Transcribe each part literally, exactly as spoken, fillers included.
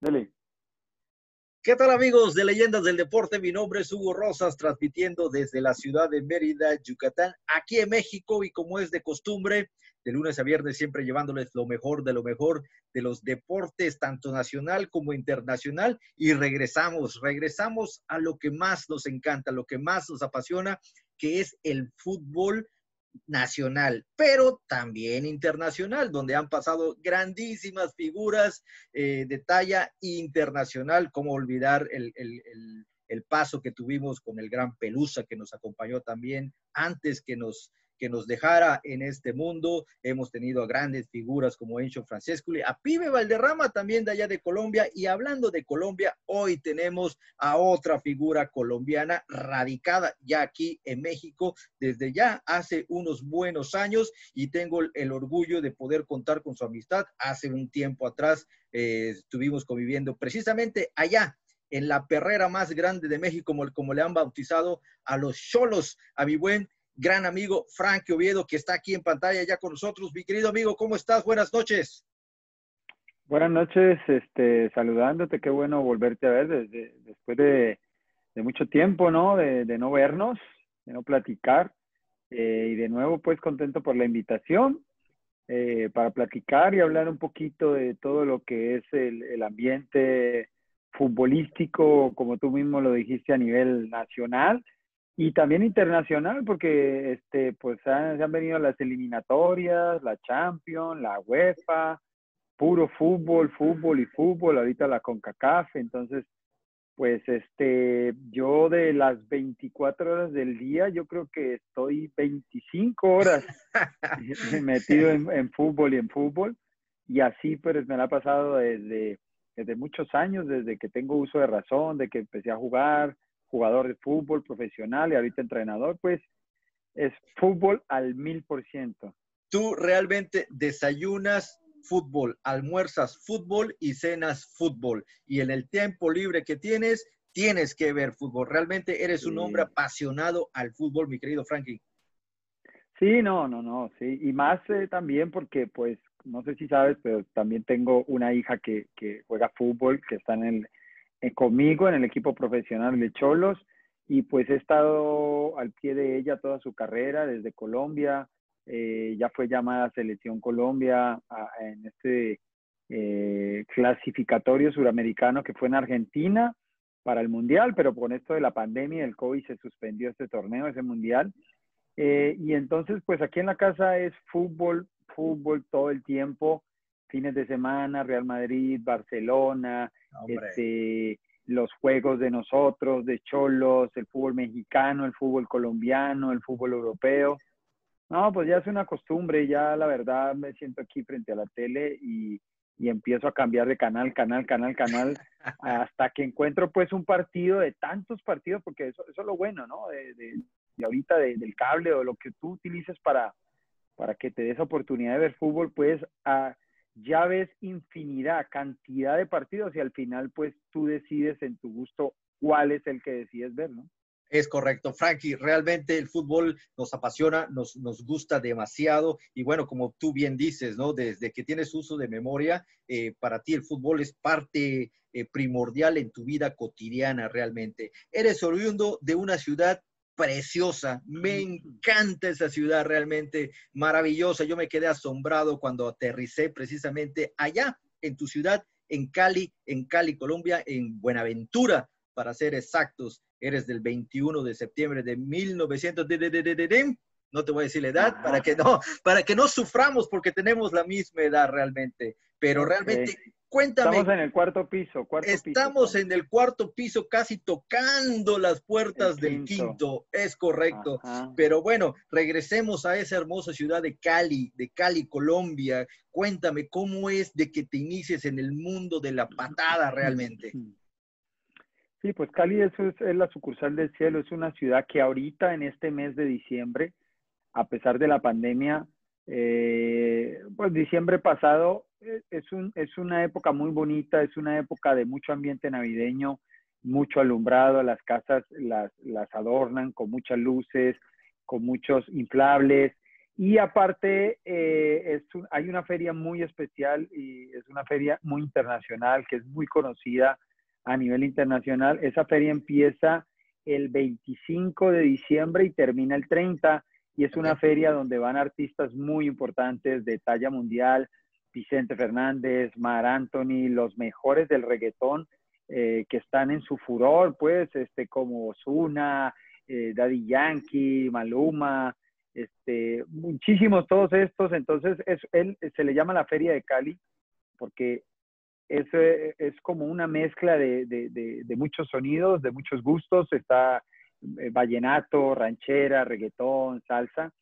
Dele. ¿Qué tal, amigos de Leyendas del Deporte? Mi nombre es Hugo Rosas, transmitiendo desde la ciudad de Mérida, Yucatán, aquí en México, y como es de costumbre, de lunes a viernes siempre llevándoles lo mejor de lo mejor de los deportes, tanto nacional como internacional, y regresamos, regresamos a lo que más nos encanta, lo que más nos apasiona, que es el fútbol nacional, pero también internacional, donde han pasado grandísimas figuras eh, de talla internacional. Cómo olvidar el, el, el, el paso que tuvimos con el gran Pelusa, que nos acompañó también antes que nos que nos dejara en este mundo. Hemos tenido a grandes figuras como Encho Francescoli, a Pibe Valderrama también de allá de Colombia. Y hablando de Colombia, hoy tenemos a otra figura colombiana radicada ya aquí en México desde ya hace unos buenos años, y tengo el orgullo de poder contar con su amistad. Hace un tiempo atrás eh, estuvimos conviviendo precisamente allá en la perrera más grande de México, como, como le han bautizado a los Xolos, a mi buen gran amigo Frankie Oviedo, que está aquí en pantalla ya con nosotros. Mi querido amigo, ¿cómo estás? Buenas noches. Buenas noches, este, saludándote, qué bueno volverte a ver desde, después de, de mucho tiempo, ¿no? De, de no vernos, de no platicar, eh, y de nuevo, pues, contento por la invitación, eh, para platicar y hablar un poquito de todo lo que es el, el ambiente futbolístico, como tú mismo lo dijiste, a nivel nacional y también internacional, porque, este, pues, han, se han venido las eliminatorias, la Champions, la UEFA, puro fútbol, fútbol y fútbol, ahorita la CONCACAF. Entonces, pues este, yo de las veinticuatro horas del día, yo creo que estoy veinticinco horas metido en, en fútbol y en fútbol, y así pues me la ha pasado desde, desde muchos años, desde que tengo uso de razón, de que empecé a jugar, jugador de fútbol profesional y ahorita entrenador, pues es fútbol al mil por ciento. Tú realmente desayunas fútbol, almuerzas fútbol y cenas fútbol. Y en el tiempo libre que tienes, tienes que ver fútbol. Realmente eres un hombre Sí. apasionado al fútbol, mi querido Frankie. Sí, no, no, no, sí. Y más eh, también porque, pues, no sé si sabes, pero también tengo una hija que, que juega fútbol, que está en el, eh, conmigo en el equipo profesional de Cholos, y pues he estado al pie de ella toda su carrera desde Colombia. Eh, ya fue llamada a Selección Colombia a, en este eh, clasificatorio suramericano que fue en Argentina para el Mundial, pero con esto de la pandemia y el COVID se suspendió este torneo, ese Mundial. Eh, y entonces, pues aquí en la casa es fútbol, fútbol todo el tiempo, fines de semana, Real Madrid, Barcelona, Hombre. este, los juegos de nosotros, de Cholos, el fútbol mexicano, el fútbol colombiano, el fútbol europeo. No, pues ya es una costumbre, ya la verdad me siento aquí frente a la tele y, y empiezo a cambiar de canal, canal, canal, canal, hasta que encuentro pues un partido de tantos partidos, porque eso, eso es lo bueno, ¿no? De, de, de ahorita de, del cable o lo que tú utilices para, para que te des oportunidad de ver fútbol, pues a, ya ves infinidad, cantidad de partidos y al final pues tú decides en tu gusto cuál es el que decides ver, ¿no? Es correcto, Frankie. Realmente el fútbol nos apasiona, nos, nos gusta demasiado. Y bueno, como tú bien dices, ¿no? Desde que tienes uso de memoria, eh, para ti el fútbol es parte eh, primordial en tu vida cotidiana realmente. Eres oriundo de una ciudad preciosa. Me encanta esa ciudad, realmente maravillosa. Yo me quedé asombrado cuando aterricé precisamente allá en tu ciudad, en Cali, en Cali, Colombia, en Buenaventura, para ser exactos. Eres del veintiuno de septiembre de mil novecientos. No te voy a decir la edad para Ajá. que no, para que no suframos, porque tenemos la misma edad realmente. Pero Ok. realmente, Estamos cuéntame, en el cuarto piso, cuarto piso estamos estamos. en el cuarto piso, casi tocando las El puertas del quinto. quinto, es correcto. Ajá. Pero bueno, regresemos a esa hermosa ciudad de Cali, de Cali, Colombia. Cuéntame, ¿cómo es de que te inicies en el mundo de la patada realmente? Sí, pues Cali es, es, es la sucursal del cielo, es una ciudad que ahorita en este mes de diciembre, a pesar de la pandemia, eh, pues diciembre pasado eh, es, un, es una época muy bonita, es una época de mucho ambiente navideño, mucho alumbrado, las casas las, las adornan con muchas luces, con muchos inflables, Y aparte, eh, es un, hay una feria muy especial y es una feria muy internacional, que es muy conocida a nivel internacional. Esa feria empieza el veinticinco de diciembre y termina el treinta, y es una Okay. feria donde van artistas muy importantes de talla mundial, Vicente Fernández, Mar Anthony, los mejores del reggaetón, eh, que están en su furor, pues, este, como Ozuna, eh, Daddy Yankee, Maluma, este, muchísimos todos estos. Entonces es, él, se le llama la Feria de Cali porque es, eh, es como una mezcla de, de, de, de muchos sonidos, de muchos gustos. Está eh, vallenato, ranchera, reggaetón, salsa,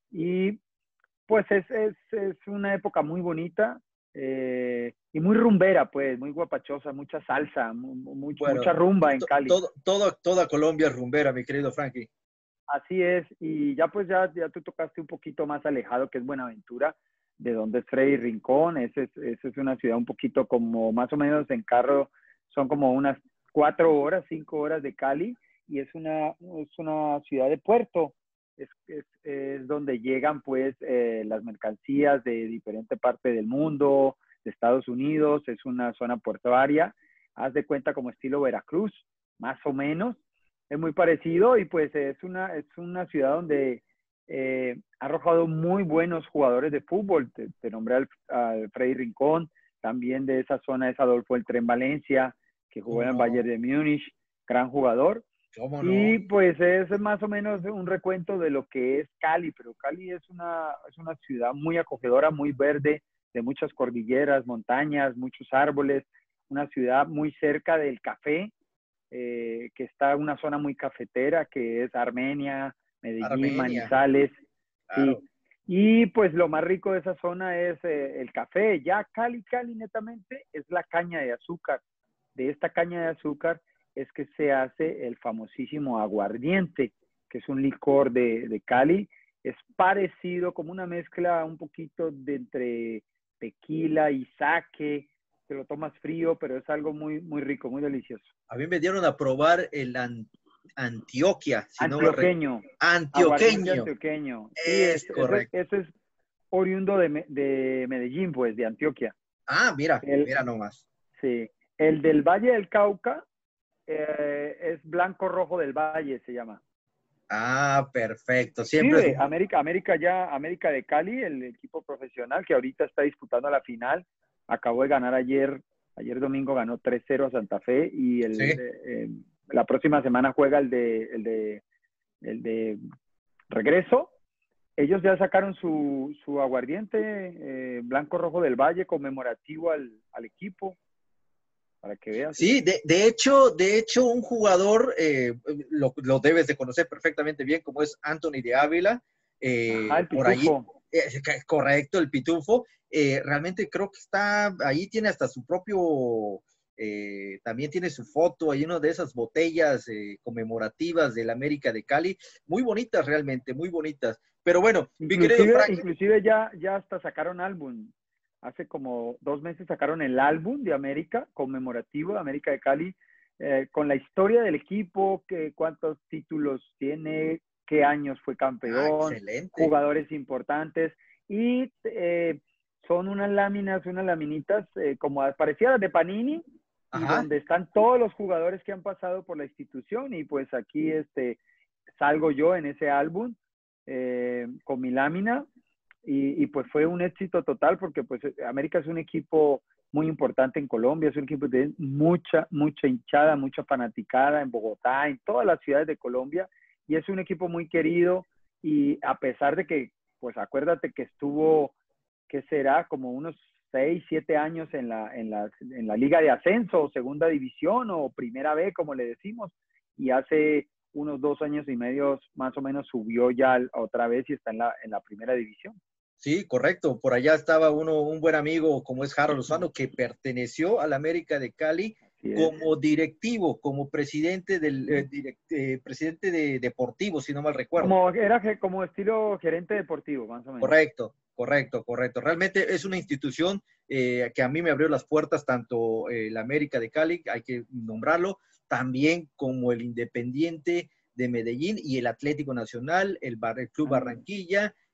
y pues es, es, es una época muy bonita, eh, y muy rumbera, pues, muy guapachosa, mucha salsa, mu- mu- Bueno, mucha rumba en to- Cali. todo, todo, toda Colombia es rumbera, mi querido Frankie. Así es, y ya pues ya, ya tú tocaste un poquito más alejado, que es Buenaventura, de donde es Freddy Rincón. Esa es, esa es una ciudad un poquito como más o menos en carro, son como unas cuatro horas, cinco horas de Cali, y es una, es una ciudad de puerto. Es, es, es donde llegan pues eh, las mercancías de diferente parte del mundo, de Estados Unidos. Es una zona portuaria, haz de cuenta como estilo Veracruz, más o menos. Es muy parecido, y pues es una, es una ciudad donde eh, ha arrojado muy buenos jugadores de fútbol. Te, te nombré al, al Freddy Rincón, también de esa zona es Adolfo El Tren Valencia, que jugó ¿Cómo en el no? Bayern de Múnich, gran jugador. ¿Cómo no? Y pues es más o menos un recuento de lo que es Cali, pero Cali es una, es una ciudad muy acogedora, muy verde, de muchas cordilleras, montañas, muchos árboles, una ciudad muy cerca del café, eh, que está en una zona muy cafetera, que es Armenia, Medellín, Armenia, Manizales, sí. claro. Y pues lo más rico de esa zona es eh, el café. Ya Cali, Cali netamente es la caña de azúcar. De esta caña de azúcar es que se hace el famosísimo aguardiente, que es un licor de, de Cali. Es parecido, como una mezcla un poquito de entre tequila y sake. Te lo tomas frío, pero es algo muy, muy rico, muy delicioso. A mí me dieron a probar el an- Antioquia, si no me recuerdo. Antioqueño, aguardiente Antioqueño, antioqueño. Sí, es, es ese, correcto. ese es oriundo de, Me- de Medellín, pues, de Antioquia. Ah, mira, El, mira nomás. sí, el del Valle del Cauca eh, es Blanco Rojo del Valle, se llama. Ah, perfecto. Siempre es Inclusive, América, América ya, América de Cali, el equipo profesional que ahorita está disputando la final, acabó de ganar ayer, ayer domingo ganó tres cero a Santa Fe, y el, sí. eh, eh, la próxima semana juega el de, el de, el de regreso. Ellos ya sacaron su, su aguardiente eh, Blanco Rojo del Valle conmemorativo al, al equipo, para que veas. Sí, de, de hecho, de hecho, un jugador, eh, lo, lo debes de conocer perfectamente bien, como es Anthony de Ávila, Ajá, eh, el por ahí, pitufo. eh, correcto, el Pitufo, eh, realmente creo que está, ahí tiene hasta su propio, eh, también tiene su foto, hay una de esas botellas eh, conmemorativas del América de Cali, muy bonitas realmente, muy bonitas. Pero bueno, mi querido Inclusive, Frank, inclusive ya, ya hasta sacaron álbum. Hace como dos meses sacaron el álbum de América, conmemorativo de América de Cali, eh, con la historia del equipo, que, cuántos títulos tiene, qué años fue ah, campeón, excelente. jugadores importantes. Y eh, son unas láminas, unas laminitas eh, como parecidas de Panini, y Ajá. donde están todos los jugadores que han pasado por la institución. Y pues aquí este, salgo yo en ese álbum, eh, con mi lámina, y, y, pues fue un éxito total, porque pues América es un equipo muy importante en Colombia, es un equipo de mucha, mucha hinchada, mucha fanaticada en Bogotá, en todas las ciudades de Colombia, y es un equipo muy querido. Y a pesar de que, pues acuérdate que estuvo, que será como unos seis, siete años en la, en, la, en la Liga de Ascenso, o Segunda División, o Primera B, como le decimos, y hace unos dos años y medio más o menos subió ya otra vez y está en la, en la Primera División. Sí, correcto. Por allá estaba uno, un buen amigo como es Harold Lozano, que perteneció al América de Cali Así es. como directivo, como presidente del eh, direct, eh, presidente de deportivo, si no mal recuerdo. Como era como estilo gerente deportivo, más o menos. Correcto, correcto, correcto. Realmente es una institución eh, que a mí me abrió las puertas, tanto eh, el América de Cali, hay que nombrarlo, también como el Independiente de Medellín y el Atlético Nacional, el, Bar, el Club Barranquilla,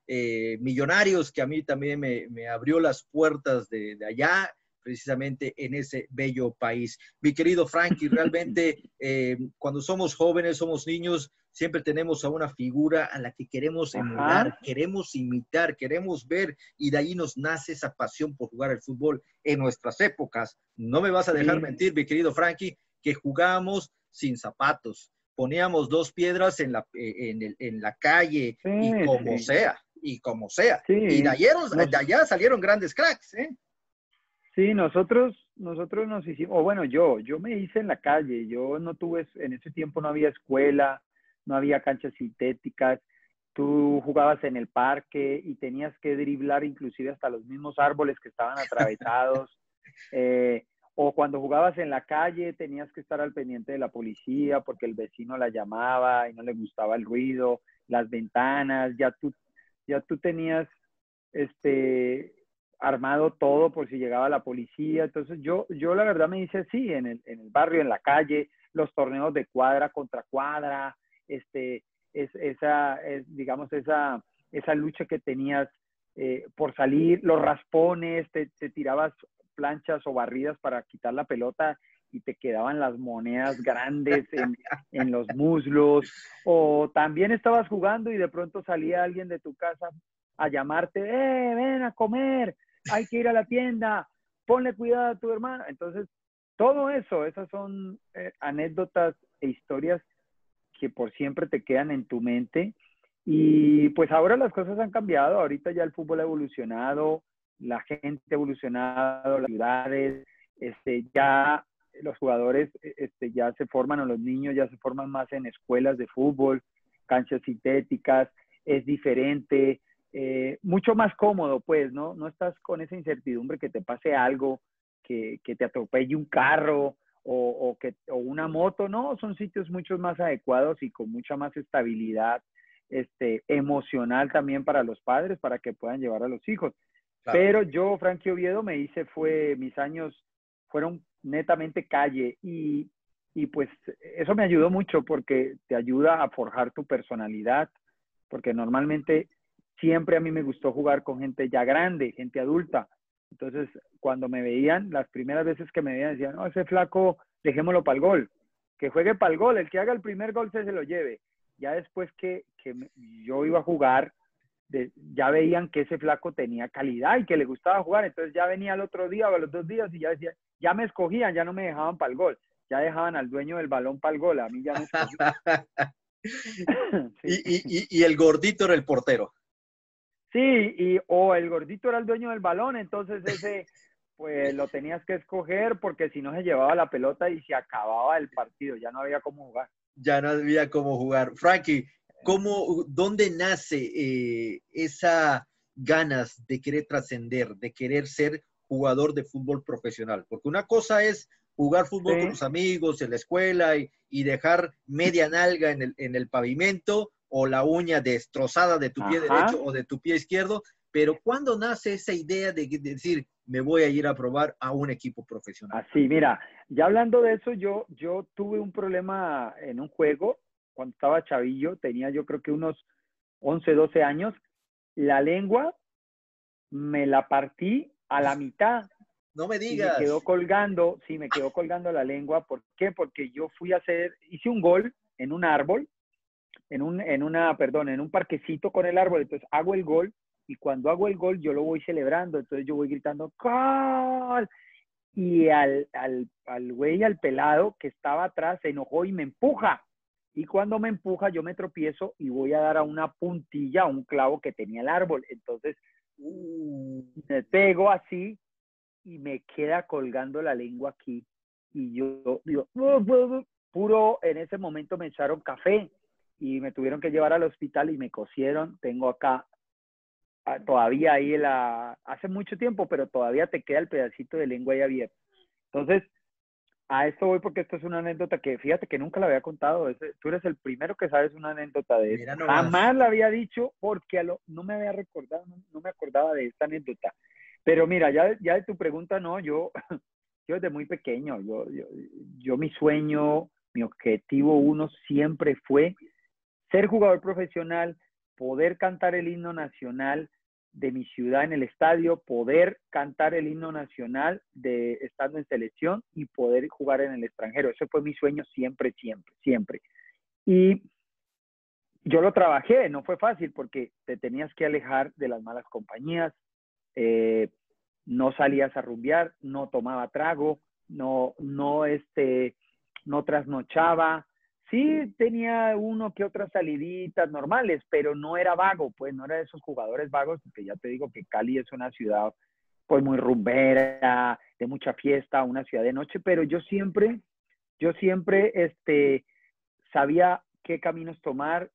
eh, Millonarios, que a mí también me, me abrió las puertas de, de allá, precisamente en ese bello país. Mi querido Frankie, realmente eh, cuando somos jóvenes, somos niños, siempre tenemos a una figura a la que queremos emular, Ajá. queremos imitar, queremos ver, y de ahí nos nace esa pasión por jugar el fútbol en nuestras épocas. No me vas a dejar Sí, mentir, mi querido Frankie, que jugábamos sin zapatos, poníamos dos piedras en la, en, el, en la calle sí, y como sí, sea, y como sea. Y de, sí. ayer, Nos, de allá salieron grandes cracks, ¿eh? sí, nosotros, nosotros nos hicimos, o bueno, yo, yo me hice en la calle. Yo no tuve, en ese tiempo no había escuela, no había canchas sintéticas. Tú jugabas en el parque y tenías que driblar inclusive hasta los mismos árboles que estaban atravesados. Eh, o cuando jugabas en la calle tenías que estar al pendiente de la policía porque el vecino la llamaba y no le gustaba el ruido, las ventanas, ya tú, ya tú tenías este, armado todo por si llegaba la policía. Entonces yo, yo la verdad me hice así, en el, en el barrio, en la calle, los torneos de cuadra contra cuadra, este, es, esa, es, digamos, esa, esa lucha que tenías eh, por salir, los raspones, te, te tirabas planchas o barridas para quitar la pelota y te quedaban las monedas grandes en, en los muslos, o también estabas jugando y de pronto salía alguien de tu casa a llamarte, eh, ven a comer, hay que ir a la tienda, ponle cuidado a tu hermano. Entonces, todo eso, esas son eh, anécdotas e historias que por siempre te quedan en tu mente. Y pues ahora las cosas han cambiado, ahorita ya el fútbol ha evolucionado, la gente ha evolucionado, las ciudades, este, ya los jugadores este, ya se forman, o los niños ya se forman más en escuelas de fútbol, canchas sintéticas, es diferente, eh, mucho más cómodo, pues, ¿no? No estás con esa incertidumbre que te pase algo, que, que te atropelle un carro, o, o, que, o una moto, no, son sitios mucho más adecuados y con mucha más estabilidad este, emocional también para los padres, para que puedan llevar a los hijos. Claro. Pero yo, Frankie Oviedo, me hice, fue, mis años fueron netamente calle y, y pues eso me ayudó mucho porque te ayuda a forjar tu personalidad, porque normalmente siempre a mí me gustó jugar con gente ya grande, gente adulta. Entonces, cuando me veían, las primeras veces que me veían, decían, no, ese flaco, dejémoslo para el gol, que juegue para el gol, el que haga el primer gol se, se lo lleve. Ya después que, que yo iba a jugar, de, ya veían que ese flaco tenía calidad y que le gustaba jugar, entonces ya venía el otro día o a los dos días y ya decía, ya me escogían, ya no me dejaban para el gol, ya dejaban al dueño del balón para el gol, a mí ya me escogían. y, Sí. y, y, y el gordito era el portero. Sí, y o el gordito era el dueño del balón, entonces ese, pues lo tenías que escoger porque si no se llevaba la pelota y se acababa el partido, ya no había cómo jugar. Ya no había cómo jugar. Frankie, ¿cómo, dónde nace eh, esa ganas de querer trascender, de querer ser jugador de fútbol profesional? Porque una cosa es jugar fútbol con Sí, los amigos en la escuela y, y dejar media nalga en el, en el pavimento o la uña destrozada de tu pie ajá, derecho o de tu pie izquierdo, pero ¿cuándo nace esa idea de, de decir, me voy a ir a probar a un equipo profesional? así, mira, ya hablando de eso, yo, yo tuve un problema en un juego cuando estaba chavillo, tenía yo creo que unos once, doce años, la lengua me la partí a la mitad No me y me quedó digas. colgando, sí, me quedó colgando la lengua. ¿Por qué? Porque yo fui a hacer, hice un gol en un árbol, en un, en una, perdón, en un parquecito con el árbol, entonces hago el gol y cuando hago el gol yo lo voy celebrando, entonces yo voy gritando ¡Gol! Y al, al, al güey, al pelado que estaba atrás, se enojó y me empuja. Y cuando me empuja, yo me tropiezo y voy a dar a una puntilla, a un clavo que tenía el árbol. Entonces Uh, me pego así y me queda colgando la lengua aquí. Y yo digo, puro, en ese momento me echaron café y me tuvieron que llevar al hospital y me cosieron. Tengo acá ah, todavía ahí la, hace mucho tiempo, pero todavía te queda el pedacito de lengua ahí abierto. Entonces, a esto voy porque esto es una anécdota que fíjate que nunca la había contado. Es, tú eres el primero que sabes una anécdota de mira esto. nomás. Jamás la había dicho porque a lo, no me había recordado, no, no me acordaba de esta anécdota. Pero mira, ya, ya de tu pregunta, no, yo, yo desde muy pequeño, yo, yo, yo mi sueño, mi objetivo uno siempre fue ser jugador profesional, poder cantar el himno nacional de mi ciudad en el estadio, poder cantar el himno nacional de estando en selección y poder jugar en el extranjero. Ese fue mi sueño siempre, siempre, siempre. Y yo lo trabajé, no fue fácil porque te tenías que alejar de las malas compañías, eh, no salías a rumbear, no tomaba trago, no, no, este, no trasnochaba. Sí tenía uno que otras saliditas normales, pero no era vago, pues no era de esos jugadores vagos, porque ya te digo que Cali es una ciudad pues muy rumbera, de mucha fiesta, una ciudad de noche, pero yo siempre, yo siempre, este, sabía qué caminos tomar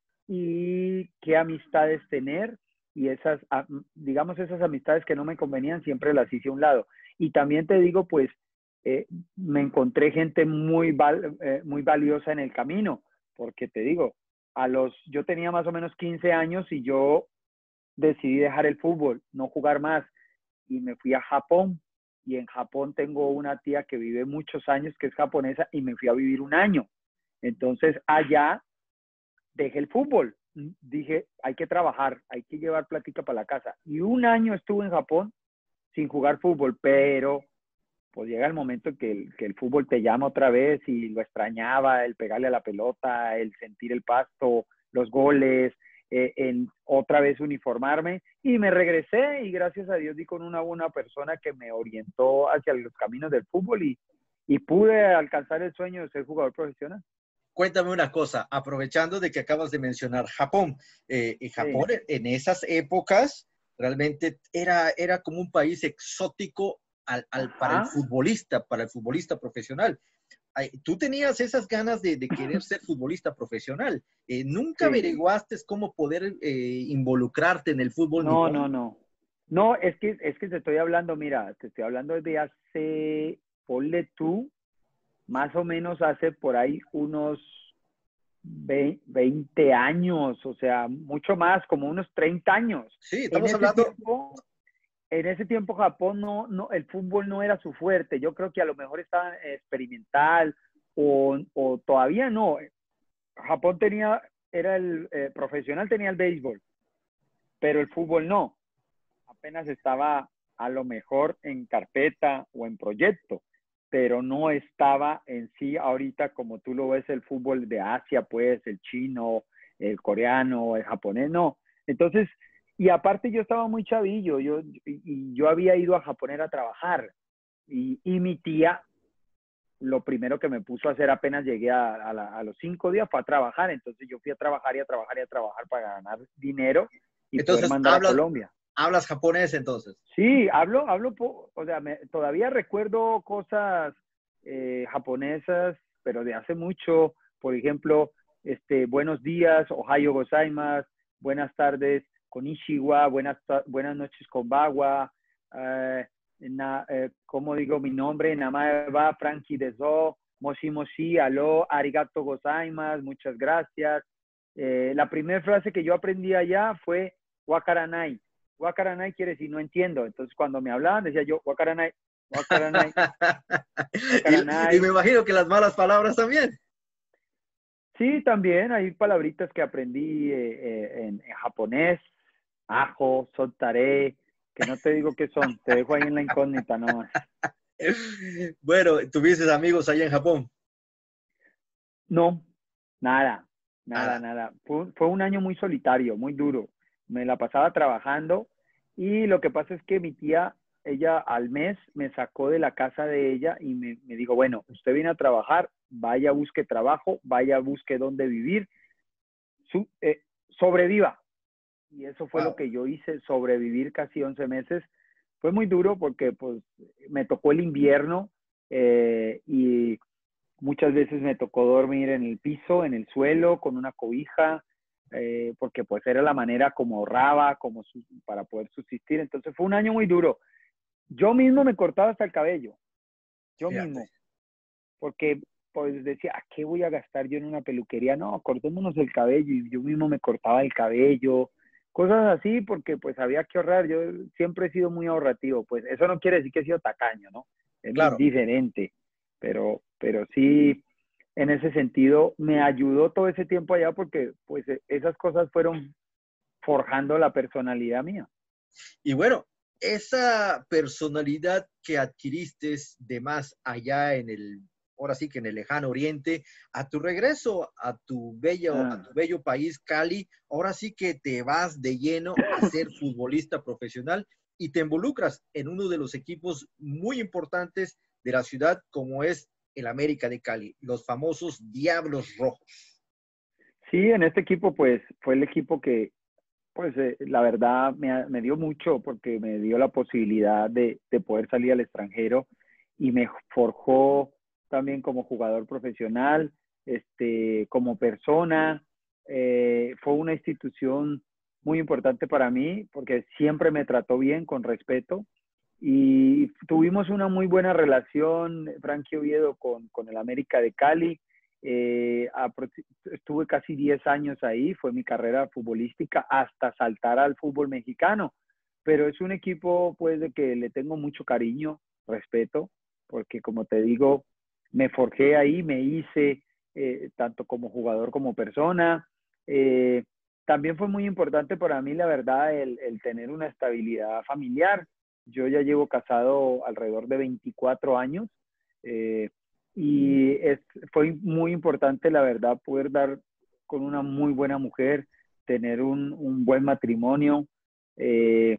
y qué amistades tener y esas, digamos, esas amistades que no me convenían siempre las hice a un lado. Y también te digo, pues, eh, me encontré gente muy, val, eh, muy valiosa en el camino, porque te digo, a los, yo tenía más o menos quince años y yo decidí dejar el fútbol, no jugar más y me fui a Japón. Y en Japón tengo una tía que vive muchos años, que es japonesa, y me fui a vivir un año. Entonces allá dejé el fútbol. Dije, hay que trabajar, hay que llevar plática para la casa. Y un año estuve en Japón sin jugar fútbol, pero pues llega el momento en que el, que el fútbol te llama otra vez y lo extrañaba, el pegarle a la pelota, el sentir el pasto, los goles, eh, en otra vez uniformarme y me regresé y gracias a Dios di con una buena persona que me orientó hacia los caminos del fútbol y, y pude alcanzar el sueño de ser jugador profesional. Cuéntame una cosa, aprovechando de que acabas de mencionar Japón. Eh, en Japón, Sí. en esas épocas, realmente era, era como un país exótico al, al, para el Ajá. futbolista, para el futbolista profesional. Ay, tú tenías esas ganas de, de querer ser futbolista profesional. Eh, ¿Nunca Sí. averiguaste cómo poder eh, involucrarte en el fútbol No, nipón? no, no. No, es que, es que te estoy hablando, mira, te estoy hablando desde hace, ponle tú, más o menos hace por ahí unos veinte años, o sea, mucho más, como unos treinta años. Sí, En estamos ese hablando. tiempo, en ese tiempo Japón no, no, el fútbol no era su fuerte. Yo creo que a lo mejor estaba experimental o, o todavía no. Japón tenía, era el eh, profesional, tenía el béisbol, pero el fútbol no. Apenas estaba a lo mejor en carpeta o en proyecto, pero no estaba en sí ahorita como tú lo ves el fútbol de Asia, pues el chino, el coreano, el japonés, no. Entonces, y aparte yo estaba muy chavillo, yo, y yo había ido a Japón a trabajar y, y mi tía lo primero que me puso a hacer apenas llegué a, a, la, a los cinco días fue a trabajar, entonces yo fui a trabajar y a trabajar y a trabajar para ganar dinero y poder Entonces, mandar a hablas, Colombia. hablas japonés entonces. Sí, hablo, hablo, o sea, me, todavía recuerdo cosas eh, japonesas, pero de hace mucho. Por ejemplo, este, buenos días, Ohayo gozaimasu, buenas tardes, konnichiwa, buenas, buenas noches, konbawa, eh, na, eh, ¿cómo digo mi nombre? Namae wa Frankie Deso, moshi moshi, aló, arigato gozaimasu, muchas gracias. Eh, la primera frase que yo aprendí allá fue wakaranai. Wakaranai quiere decir no entiendo. Entonces, cuando me hablaban, decía yo, Wakaranai, Wakaranai, y, y me Wakaranai. imagino que las malas palabras también. Sí, también hay palabritas que aprendí eh, eh, en, en japonés, ajo, soltaré, que no te digo qué son, te dejo ahí en la incógnita nomás. Bueno, ¿tuviste amigos allá en Japón? No, nada, nada, Nada. nada. Fue, fue un año muy solitario, muy duro. Me la pasaba trabajando y lo que pasa es que mi tía, ella al mes me sacó de la casa de ella y me, me dijo, bueno, usted viene a trabajar, vaya, busque trabajo, vaya, busque dónde vivir, su, eh, sobreviva. Y eso fue lo Wow. que yo hice, sobrevivir casi once meses. Fue muy duro porque pues me tocó el invierno eh, y muchas veces me tocó dormir en el piso, en el suelo, con una cobija, eh, porque pues era la manera como ahorraba, como su, para poder subsistir. Entonces fue un año muy duro. Yo mismo me cortaba hasta el cabello, yo Fíjate. mismo, porque pues decía, ¿a qué voy a gastar yo en una peluquería? No, cortémonos el cabello y yo mismo me cortaba el cabello, cosas así, porque pues había que ahorrar. Yo siempre he sido muy ahorrativo, pues eso no quiere decir que he sido tacaño, ¿no? Es muy Claro. diferente, pero, pero sí, en ese sentido me ayudó todo ese tiempo allá porque pues esas cosas fueron forjando la personalidad mía. Y bueno, esa personalidad que adquiriste de más allá en el, ahora sí que en el lejano oriente, a tu regreso a tu bello, a Ah. tu bello país, Cali, ahora sí que te vas de lleno a ser futbolista profesional y te involucras en uno de los equipos muy importantes de la ciudad, como es el América de Cali, los famosos Diablos Rojos. Sí, en este equipo pues fue el equipo que pues eh, la verdad me, me, dio mucho porque me dio la posibilidad de, de poder salir al extranjero y me forjó también como jugador profesional, este, como persona. Eh, fue una institución muy importante para mí porque siempre me trató bien, con respeto. Y tuvimos una muy buena relación, Frankie Oviedo, con, con el América de Cali. Eh, estuve casi diez años ahí, fue mi carrera futbolística hasta saltar al fútbol mexicano, pero es un equipo pues de que le tengo mucho cariño, respeto, porque como te digo, me forjé ahí, me hice eh, tanto como jugador como persona. Eh, también fue muy importante para mí, la verdad, el, el tener una estabilidad familiar. Yo ya llevo casado alrededor de veinticuatro años. Eh, y es, fue muy importante, la verdad, poder dar con una muy buena mujer, tener un, un buen matrimonio. Eh,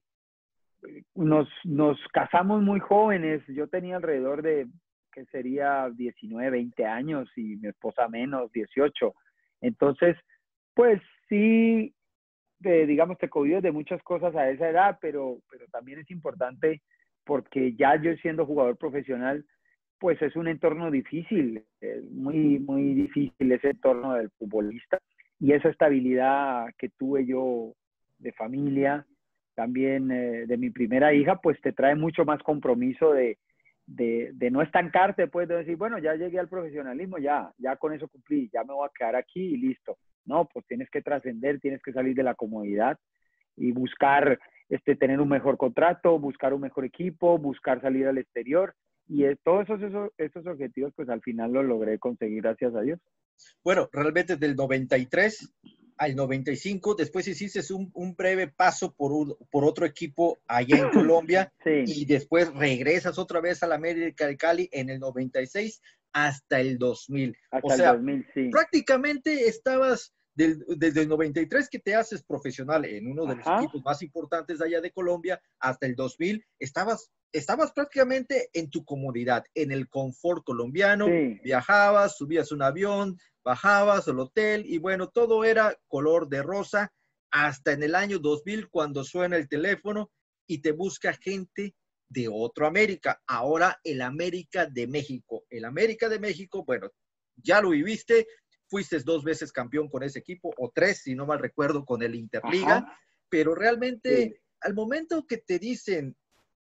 nos, nos casamos muy jóvenes, yo tenía alrededor de, que sería diecinueve, veinte años y mi esposa menos, dieciocho. Entonces, pues sí, de, digamos, te cohibes de muchas cosas a esa edad, pero, pero también es importante porque ya yo siendo jugador profesional, pues es un entorno difícil, es muy, muy difícil ese entorno del futbolista y esa estabilidad que tuve yo de familia, también eh, de mi primera hija, pues te trae mucho más compromiso de, de, de no estancarte, pues de decir, bueno, ya llegué al profesionalismo, ya, ya con eso cumplí, ya me voy a quedar aquí y listo. No, pues tienes que trascender, tienes que salir de la comodidad y buscar este, tener un mejor contrato, buscar un mejor equipo, buscar salir al exterior. Y es, todos esos, esos, esos objetivos, pues al final los logré conseguir, gracias a Dios. Bueno, realmente del noventa y tres al noventa y cinco, después hiciste un, un breve paso por, un, por otro equipo allá en Colombia, sí. Y después regresas otra vez a la América de Cali en el noventa y seis hasta el dos mil. Hasta o sea, el dos mil, sí. Prácticamente estabas del, desde el noventa y tres que te haces profesional en uno de Ajá. los equipos más importantes de allá de Colombia hasta el dos mil, estabas, estabas prácticamente en tu comodidad, en el confort colombiano, sí. Viajabas, subías un avión, bajabas al hotel y bueno, todo era color de rosa hasta en el año dos mil cuando suena el teléfono y te busca gente de otro América, ahora el América de México. El América de México, bueno, ya lo viviste, fuiste dos veces campeón con ese equipo, o tres, si no mal recuerdo, con el Interliga, Ajá. pero realmente sí. al momento que te dicen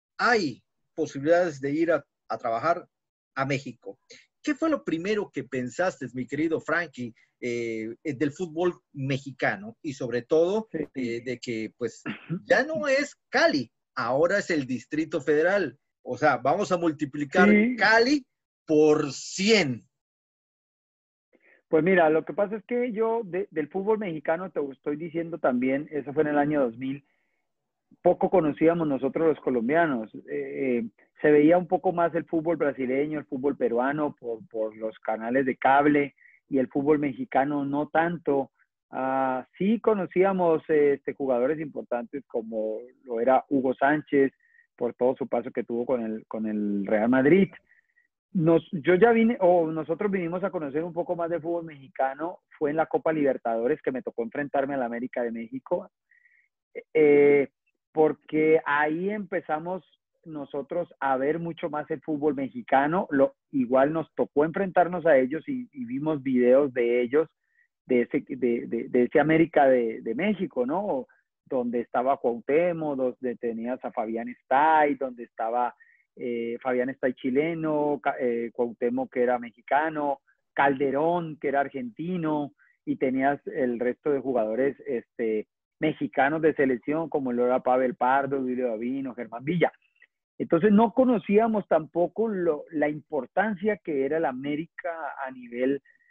hay posibilidades de ir a, a trabajar a México, ¿qué fue lo primero que pensaste, mi querido Frankie, eh, del fútbol mexicano? Y sobre todo, sí. eh, de que pues ya no es Cali, ahora es el Distrito Federal. O sea, vamos a multiplicar sí. Cali por cien. Pues mira, lo que pasa es que yo de, del fútbol mexicano te estoy diciendo también, eso fue en el año dos mil, poco conocíamos nosotros los colombianos. Eh, se veía un poco más el fútbol brasileño, el fútbol peruano por, por los canales de cable y el fútbol mexicano no tanto. Uh, sí conocíamos eh, este, jugadores importantes como lo era Hugo Sánchez por todo su paso que tuvo con el, con el Real Madrid. Nos, yo ya vine, o nosotros vinimos a conocer un poco más de fútbol mexicano, fue en la Copa Libertadores que me tocó enfrentarme a la América de México. Eh, porque ahí empezamos nosotros a ver mucho más el fútbol mexicano, lo, igual nos tocó enfrentarnos a ellos y, y vimos videos de ellos, de ese, de, de, de ese América de, de México, ¿no? Donde estaba Cuauhtémoc, donde tenías a Fabián Stay, donde estaba eh, Fabián Stay chileno, eh, Cuauhtémoc que era mexicano, Calderón que era argentino, y tenías el resto de jugadores este, mexicanos de selección, como lo era Pavel Pardo, Duilio Davino, Germán Villa. Entonces no conocíamos tampoco lo, la importancia que era el América a nivel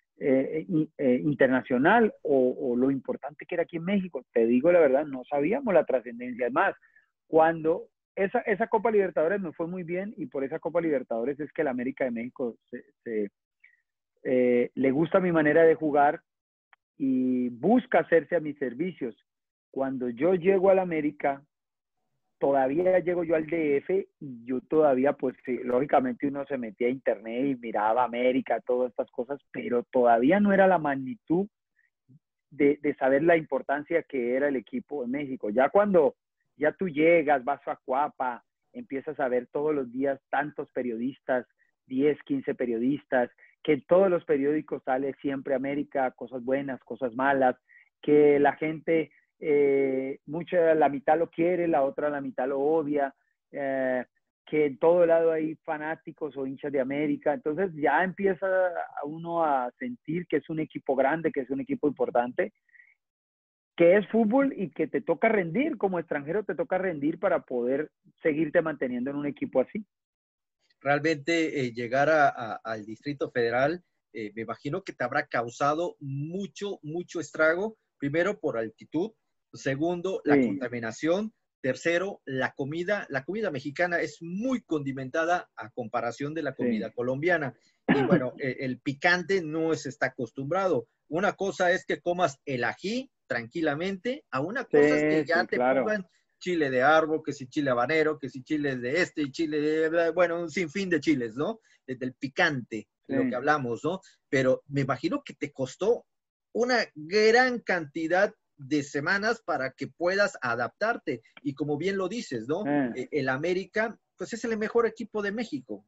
eh, eh, internacional o, o lo importante que era aquí en México. Te digo la verdad, no sabíamos la trascendencia. Además, cuando esa, esa Copa Libertadores me fue muy bien y por esa Copa Libertadores es que el América de México se, se, eh, le gusta mi manera de jugar y busca hacerse a mis servicios. Cuando yo llego al América, todavía llego yo al D F y yo todavía, pues sí, lógicamente uno se metía a internet y miraba América, todas estas cosas, pero todavía no era la magnitud de, de saber la importancia que era el equipo de México. Ya cuando ya tú llegas, vas a Cuapa, empiezas a ver todos los días tantos periodistas, diez, quince periodistas, que en todos los periódicos sale siempre América, cosas buenas, cosas malas, que la gente, eh, mucha, la mitad lo quiere, la otra la mitad lo odia, eh, que en todo lado hay fanáticos o hinchas de América, entonces ya empieza uno a sentir que es un equipo grande, que es un equipo importante, que es fútbol y que te toca rendir, como extranjero te toca rendir para poder seguirte manteniendo en un equipo así. Realmente eh, llegar a, a, al Distrito Federal, eh, me imagino que te habrá causado mucho, mucho estrago, primero por altitud, segundo, la Sí. contaminación, tercero, la comida. La comida mexicana es muy condimentada a comparación de la comida Sí. colombiana. Y bueno, el, el picante no se está acostumbrado. Una cosa es que comas el ají tranquilamente, a una cosa es que Sí, ya sí, te claro. pongan chile de árbol, que si chile habanero, que si chile de este, y chile de, bueno, un sinfín de chiles, ¿no? Desde el picante, de lo que Sí. hablamos, ¿no? Pero me imagino que te costó una gran cantidad de semanas para que puedas adaptarte. Y como bien lo dices, ¿no? Eh. El América, pues es el mejor equipo de México.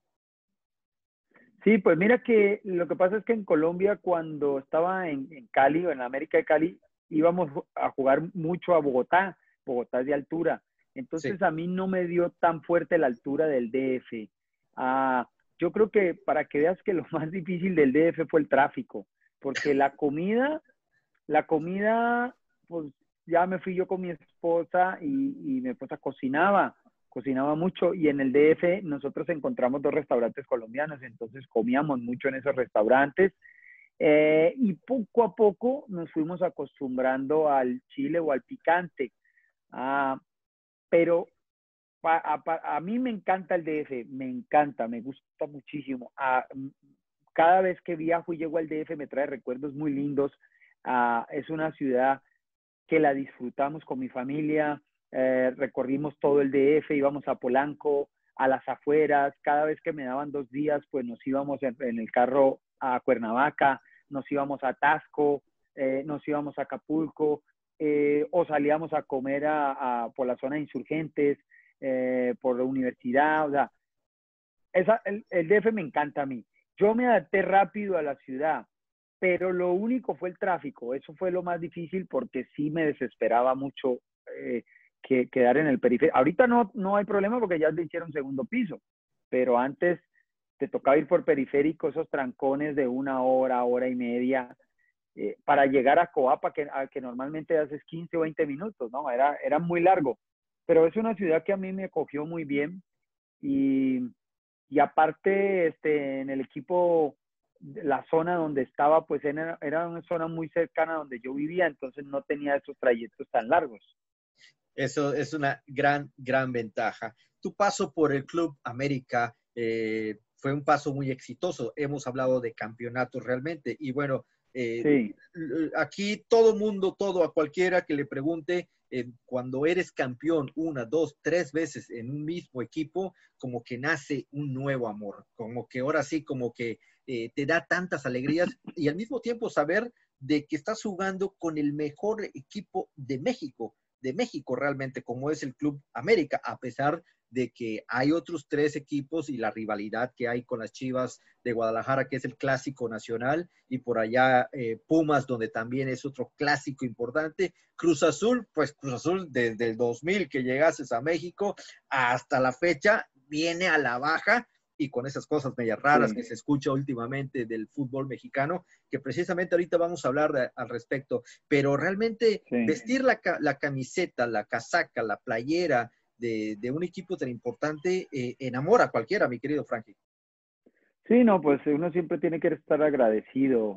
Sí, pues mira que lo que pasa es que en Colombia, cuando estaba en, en Cali o en América de Cali, íbamos a jugar mucho a Bogotá. Bogotá es de altura. Sí. Entonces a mí no me dio tan fuerte la altura del D F. Ah, yo creo que para que veas que lo más difícil del D F fue el tráfico, porque la comida, la comida, pues ya me fui yo con mi esposa y, y mi esposa cocinaba, cocinaba mucho y en el D F nosotros encontramos dos restaurantes colombianos, entonces comíamos mucho en esos restaurantes eh, y poco a poco nos fuimos acostumbrando al chile o al picante. Ah, pero a, a, a, mí me encanta el D F, me encanta, me gusta muchísimo. Ah, cada vez que viajo y llego al D F me trae recuerdos muy lindos. Ah, es una ciudad que la disfrutamos con mi familia, eh, recorrimos todo el D F, íbamos a Polanco, a las afueras, cada vez que me daban dos días, pues nos íbamos en, en el carro a Cuernavaca, nos íbamos a Tasco, eh, nos íbamos a Acapulco, eh, o salíamos a comer a, a, por la zona de Insurgentes, eh, por la universidad, o sea, esa, el, el D F me encanta a mí. Yo me adapté rápido a la ciudad, pero lo único fue el tráfico. Eso fue lo más difícil porque sí me desesperaba mucho eh, que, quedar en el periférico. Ahorita no, no hay problema porque ya le hicieron segundo piso, pero antes te tocaba ir por periférico, esos trancones de una hora, hora y media, eh, para llegar a Coapa, que, a, que normalmente haces quince o veinte minutos, ¿no? Era, era muy largo, pero es una ciudad que a mí me cogió muy bien y, y aparte este, en el equipo, la zona donde estaba, pues era, era una zona muy cercana a donde yo vivía, entonces no tenía esos trayectos tan largos. Eso es una gran, gran ventaja. Tu paso por el Club América eh, fue un paso muy exitoso. Hemos hablado de campeonatos realmente. Y bueno, eh, Sí. aquí todo mundo, todo a cualquiera que le pregunte, eh, cuando eres campeón una, dos, tres veces en un mismo equipo, como que nace un nuevo amor, como que ahora sí, como que eh, te da tantas alegrías y al mismo tiempo saber de que estás jugando con el mejor equipo de México de México realmente, como es el Club América, a pesar de que hay otros tres equipos y la rivalidad que hay con las Chivas de Guadalajara, que es el clásico nacional, y por allá eh, Pumas, donde también es otro clásico importante. Cruz Azul, pues Cruz Azul desde el dos mil que llegases a México hasta la fecha viene a la baja y con esas cosas medias raras que Sí. se escucha últimamente del fútbol mexicano, que precisamente ahorita vamos a hablar de, al respecto, pero realmente Sí. vestir la, la camiseta, la casaca, la playera de, de un equipo tan importante eh, enamora a cualquiera, mi querido Frankie. Sí, no, pues uno siempre tiene que estar agradecido.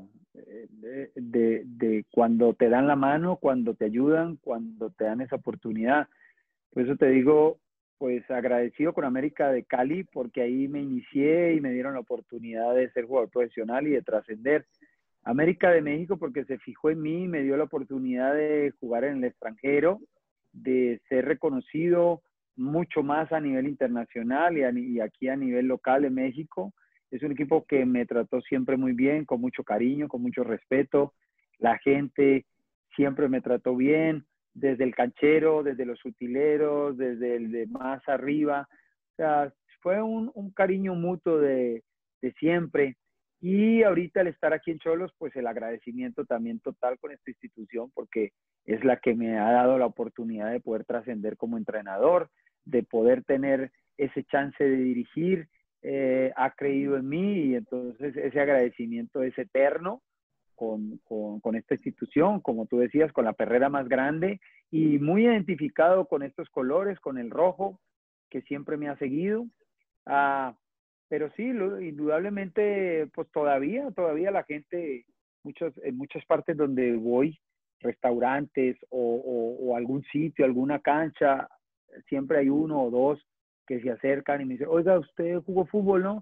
de, de, de cuando te dan la mano, cuando te ayudan, cuando te dan esa oportunidad. Por eso te digo, pues agradecido con América de Cali, porque ahí me inicié y me dieron la oportunidad de ser jugador profesional y de trascender. América de México porque se fijó en mí, me dio la oportunidad de jugar en el extranjero, de ser reconocido mucho más a nivel internacional y, a, y aquí a nivel local en México. Es un equipo que me trató siempre muy bien, con mucho cariño, con mucho respeto. La gente siempre me trató bien, desde el canchero, desde los utileros, desde el de más arriba. O sea, fue un, un cariño mutuo de, de siempre. Y ahorita al estar aquí en Cholos, pues el agradecimiento también total con esta institución, porque es la que me ha dado la oportunidad de poder trascender como entrenador, de poder tener ese chance de dirigir, eh, ha creído en mí y entonces ese agradecimiento es eterno con, con, con esta institución, como tú decías, con la perrera más grande y muy identificado con estos colores, con el rojo, que siempre me ha seguido. Ah, pero sí, lo, indudablemente, pues todavía, todavía la gente, muchos, en muchas partes donde voy, restaurantes o, o, o algún sitio, alguna cancha, siempre hay uno o dos que se acercan y me dicen, oiga, usted jugó fútbol, ¿no?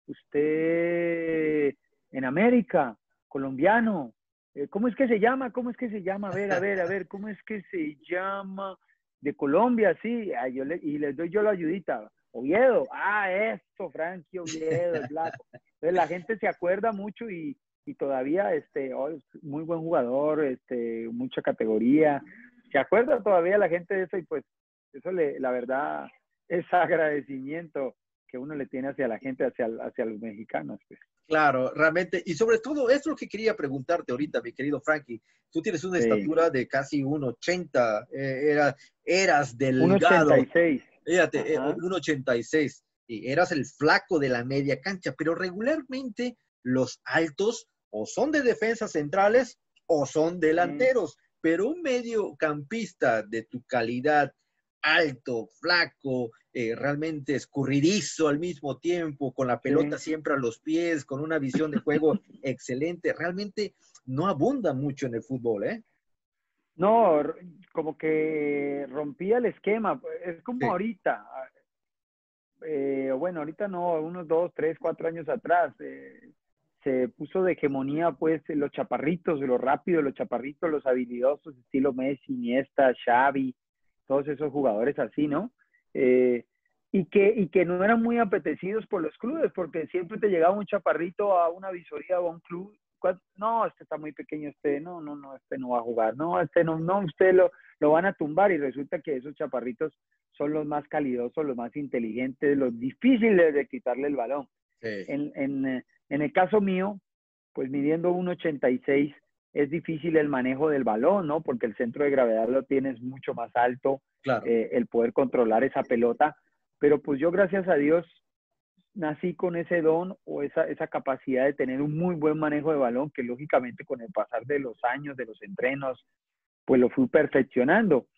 Usted en América, colombiano, eh, ¿cómo es que se llama? ¿Cómo es que se llama? A ver, a ver, a ver, ¿cómo es que se llama? De Colombia, sí, ah, yo le, y les doy yo la ayudita. Oviedo, ah, esto, Frankie Oviedo, el Blanco. Entonces la gente se acuerda mucho y, y todavía, este, oh, es muy buen jugador, este, mucha categoría. Se acuerda todavía la gente de eso y pues eso le, la verdad, es agradecimiento que uno le tiene hacia la gente, hacia, hacia los mexicanos. Pues. Claro, realmente, y sobre todo, es lo que quería preguntarte ahorita, mi querido Frankie. Tú tienes una Sí. estatura de casi uno ochenta, eh, era, eras uno ochenta y delgado, seis. fíjate, eh, uno ochenta y seis, y eras el flaco de la media cancha, pero regularmente los altos o son de defensas centrales o son delanteros, sí. Pero un mediocampista de tu calidad, alto, flaco, eh, realmente escurridizo al mismo tiempo, con la pelota sí. Siempre a los pies, con una visión de juego excelente, realmente no abunda mucho en el fútbol, ¿eh? No, como que rompía el esquema, es como sí. Ahorita, eh, bueno, ahorita no, unos dos, tres, cuatro años atrás, eh, se puso de hegemonía pues los chaparritos, los rápidos, los chaparritos, los habilidosos, estilo Messi, Iniesta, Xavi, todos esos jugadores así, ¿no? Eh, y, que, y que no eran muy apetecidos por los clubes, porque siempre te llegaba un chaparrito a una visoría o a un club, no, este está muy pequeño, este no, no, no, este no va a jugar, no, este no, no, usted lo, lo van a tumbar y resulta que esos chaparritos son los más calidosos, los más inteligentes, los difíciles de quitarle el balón. Sí. En, en, en el caso mío, pues midiendo uno ochenta y seis, es difícil el manejo del balón, ¿no? Porque el centro de gravedad lo tienes mucho más alto, claro. eh, el poder controlar esa pelota. Pero pues yo, gracias a Dios, nací con ese don o esa, esa capacidad de tener un muy buen manejo de balón, que lógicamente con el pasar de los años, de los entrenos, pues lo fui perfeccionando.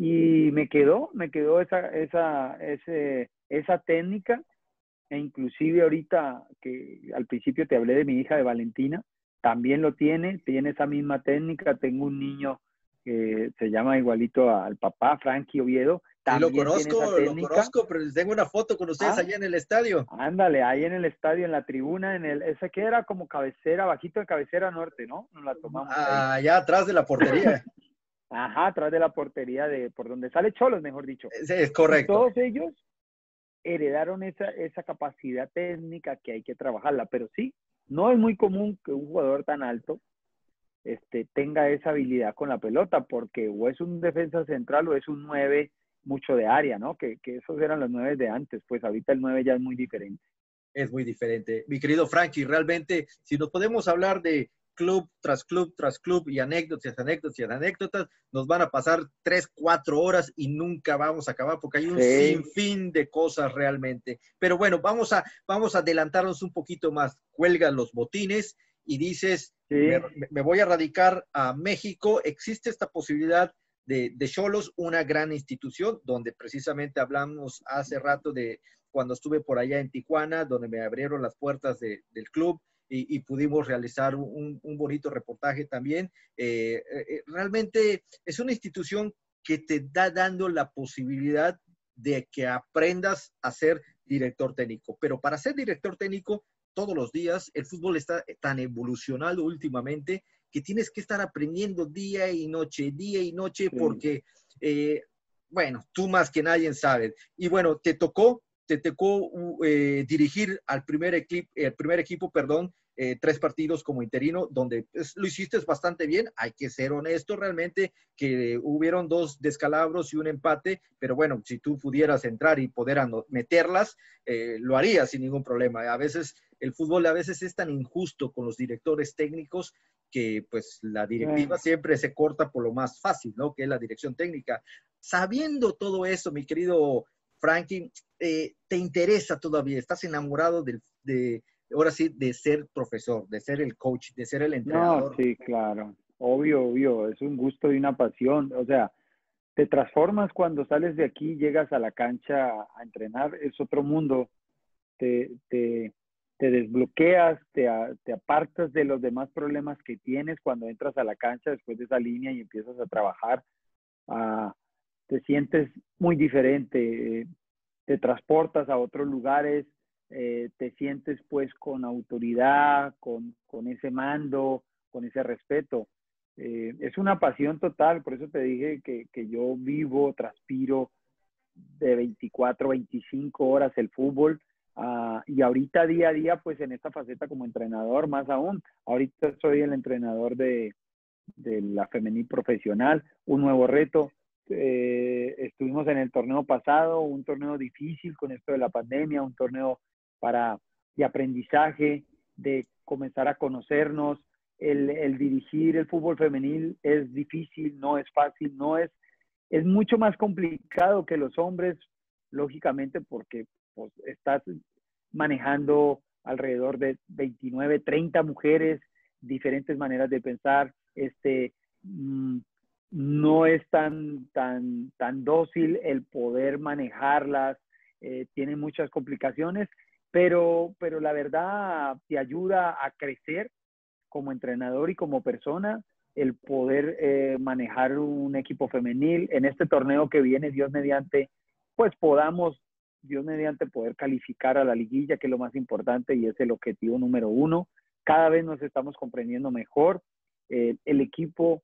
Y me quedó, me quedó esa, esa, ese, esa técnica. E inclusive ahorita que al principio te hablé de mi hija de Valentina, también lo tiene, tiene esa misma técnica. Tengo un niño que se llama igualito al papá, Frankie Oviedo. También sí, lo conozco, lo conozco, pero les tengo una foto con ustedes ah, allá en el estadio. Ándale, ahí en el estadio, en la tribuna, en el, ese que era como cabecera, bajito de cabecera norte, ¿no? Nos la tomamos ah, ahí. Allá atrás de la portería. Ajá, atrás de la portería, de por donde sale Cholos, mejor dicho. Sí, es correcto. Y todos ellos heredaron esa, esa capacidad técnica que hay que trabajarla, pero sí, no es muy común que un jugador tan alto este, tenga esa habilidad con la pelota, porque o es un defensa central o es un nueve mucho de área, ¿no? Que, que esos eran los nueve de antes, pues ahorita el nueve ya es muy diferente. Es muy diferente. Mi querido Frankie, realmente, si nos podemos hablar de club tras club tras club y anécdotas, anécdotas y anécdotas, nos van a pasar tres, cuatro horas y nunca vamos a acabar porque hay un sí. sinfín de cosas realmente. Pero bueno, vamos a, vamos a adelantarnos un poquito más. Cuelgan los botines y dices, sí. me, me voy a radicar a México. ¿Existe esta posibilidad de, de Xolos, una gran institución, donde precisamente hablamos hace rato de cuando estuve por allá en Tijuana, donde me abrieron las puertas de, del club? y, y pudimos realizar un, un bonito reportaje también. Eh, eh, realmente es una institución que te da dando la posibilidad de que aprendas a ser director técnico. Pero para ser director técnico, todos los días, el fútbol está tan evolucionado últimamente que tienes que estar aprendiendo día y noche, día y noche, Sí. porque, eh, bueno, tú más que nadie sabes. Y bueno, te tocó, te tocó eh, dirigir al primer, equipo, el primer equipo, perdón, eh, tres partidos como interino, donde pues, lo hiciste bastante bien. Hay que ser honesto realmente, que hubieron dos descalabros y un empate, pero bueno, si tú pudieras entrar y poder meterlas, eh, lo harías sin ningún problema. A veces el fútbol a veces es tan injusto con los directores técnicos que pues la directiva Eh, siempre se corta por lo más fácil, ¿no? Que es la dirección técnica. Sabiendo todo eso, mi querido Frankie, eh, ¿te interesa todavía? ¿Estás enamorado de, de, ahora sí, de ser profesor, de ser el coach, de ser el no, entrenador? sí, claro. Obvio, obvio. Es un gusto y una pasión. O sea, te transformas cuando sales de aquí, llegas a la cancha a entrenar, es otro mundo. Te, te, te desbloqueas, te, a- te apartas de los demás problemas que tienes cuando entras a la cancha después de esa línea y empiezas a trabajar. Ah, te sientes muy diferente, eh, te transportas a otros lugares, eh, te sientes pues con autoridad, con, con ese mando, con ese respeto. Eh, es una pasión total, por eso te dije que, que yo vivo, transpiro de veinticuatro, veinticinco horas el fútbol. Uh, y ahorita día a día, pues en esta faceta como entrenador, más aún, ahorita soy el entrenador de, de la femenil profesional, un nuevo reto. Eh, estuvimos en el torneo pasado, un torneo difícil con esto de la pandemia, un torneo para de aprendizaje, de comenzar a conocernos. El, el dirigir el fútbol femenil es difícil, no es fácil, no es, es mucho más complicado que los hombres, lógicamente, porque pues, estás manejando alrededor de veintinueve, treinta mujeres, diferentes maneras de pensar, este, mmm, no es tan, tan, tan dócil el poder manejarlas, eh, tiene muchas complicaciones, pero, pero la verdad te ayuda a crecer como entrenador y como persona, el poder eh, manejar un equipo femenil. En este torneo que viene, Dios mediante, pues podamos, Dios mediante, poder calificar a la liguilla, que es lo más importante y es el objetivo número uno. Cada vez nos estamos comprendiendo mejor. Eh, el equipo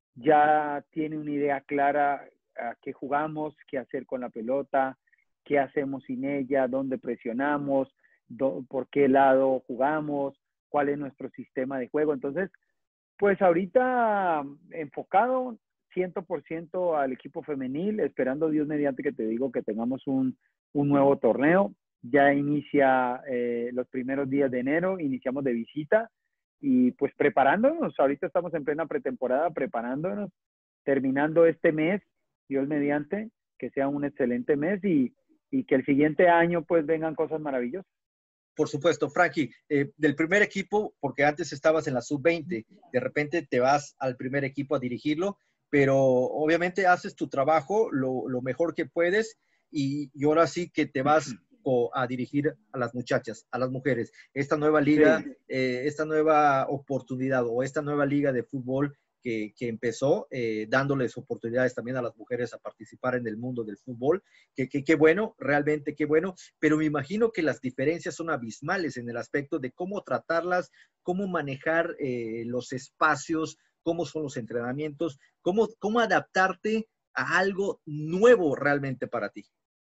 ya tiene una idea clara a qué jugamos, qué hacer con la pelota, qué hacemos sin ella, dónde presionamos, do, por qué lado jugamos, cuál es nuestro sistema de juego. Entonces, pues ahorita enfocado cien por ciento al equipo femenil, esperando Dios mediante que te digo que tengamos un, un nuevo torneo. Ya inicia eh, los primeros días de enero, iniciamos de visita y pues preparándonos, ahorita estamos en plena pretemporada, preparándonos, terminando este mes, Dios mediante, que sea un excelente mes y, y que el siguiente año pues vengan cosas maravillosas. Por supuesto, Frankie, eh, del primer equipo, porque antes estabas en la sub veinte, de repente te vas al primer equipo a dirigirlo, pero obviamente haces tu trabajo lo, lo mejor que puedes y, y ahora sí que te vas a dirigir a las muchachas, a las mujeres. Esta nueva liga, sí. eh, esta nueva oportunidad o esta nueva liga de fútbol que, que empezó, eh, dándoles oportunidades también a las mujeres a participar en el mundo del fútbol. Qué que, que bueno, realmente qué bueno, pero me imagino que las diferencias son abismales en el aspecto de cómo tratarlas, cómo manejar eh, los espacios, cómo son los entrenamientos, cómo, cómo adaptarte a algo nuevo realmente para ti.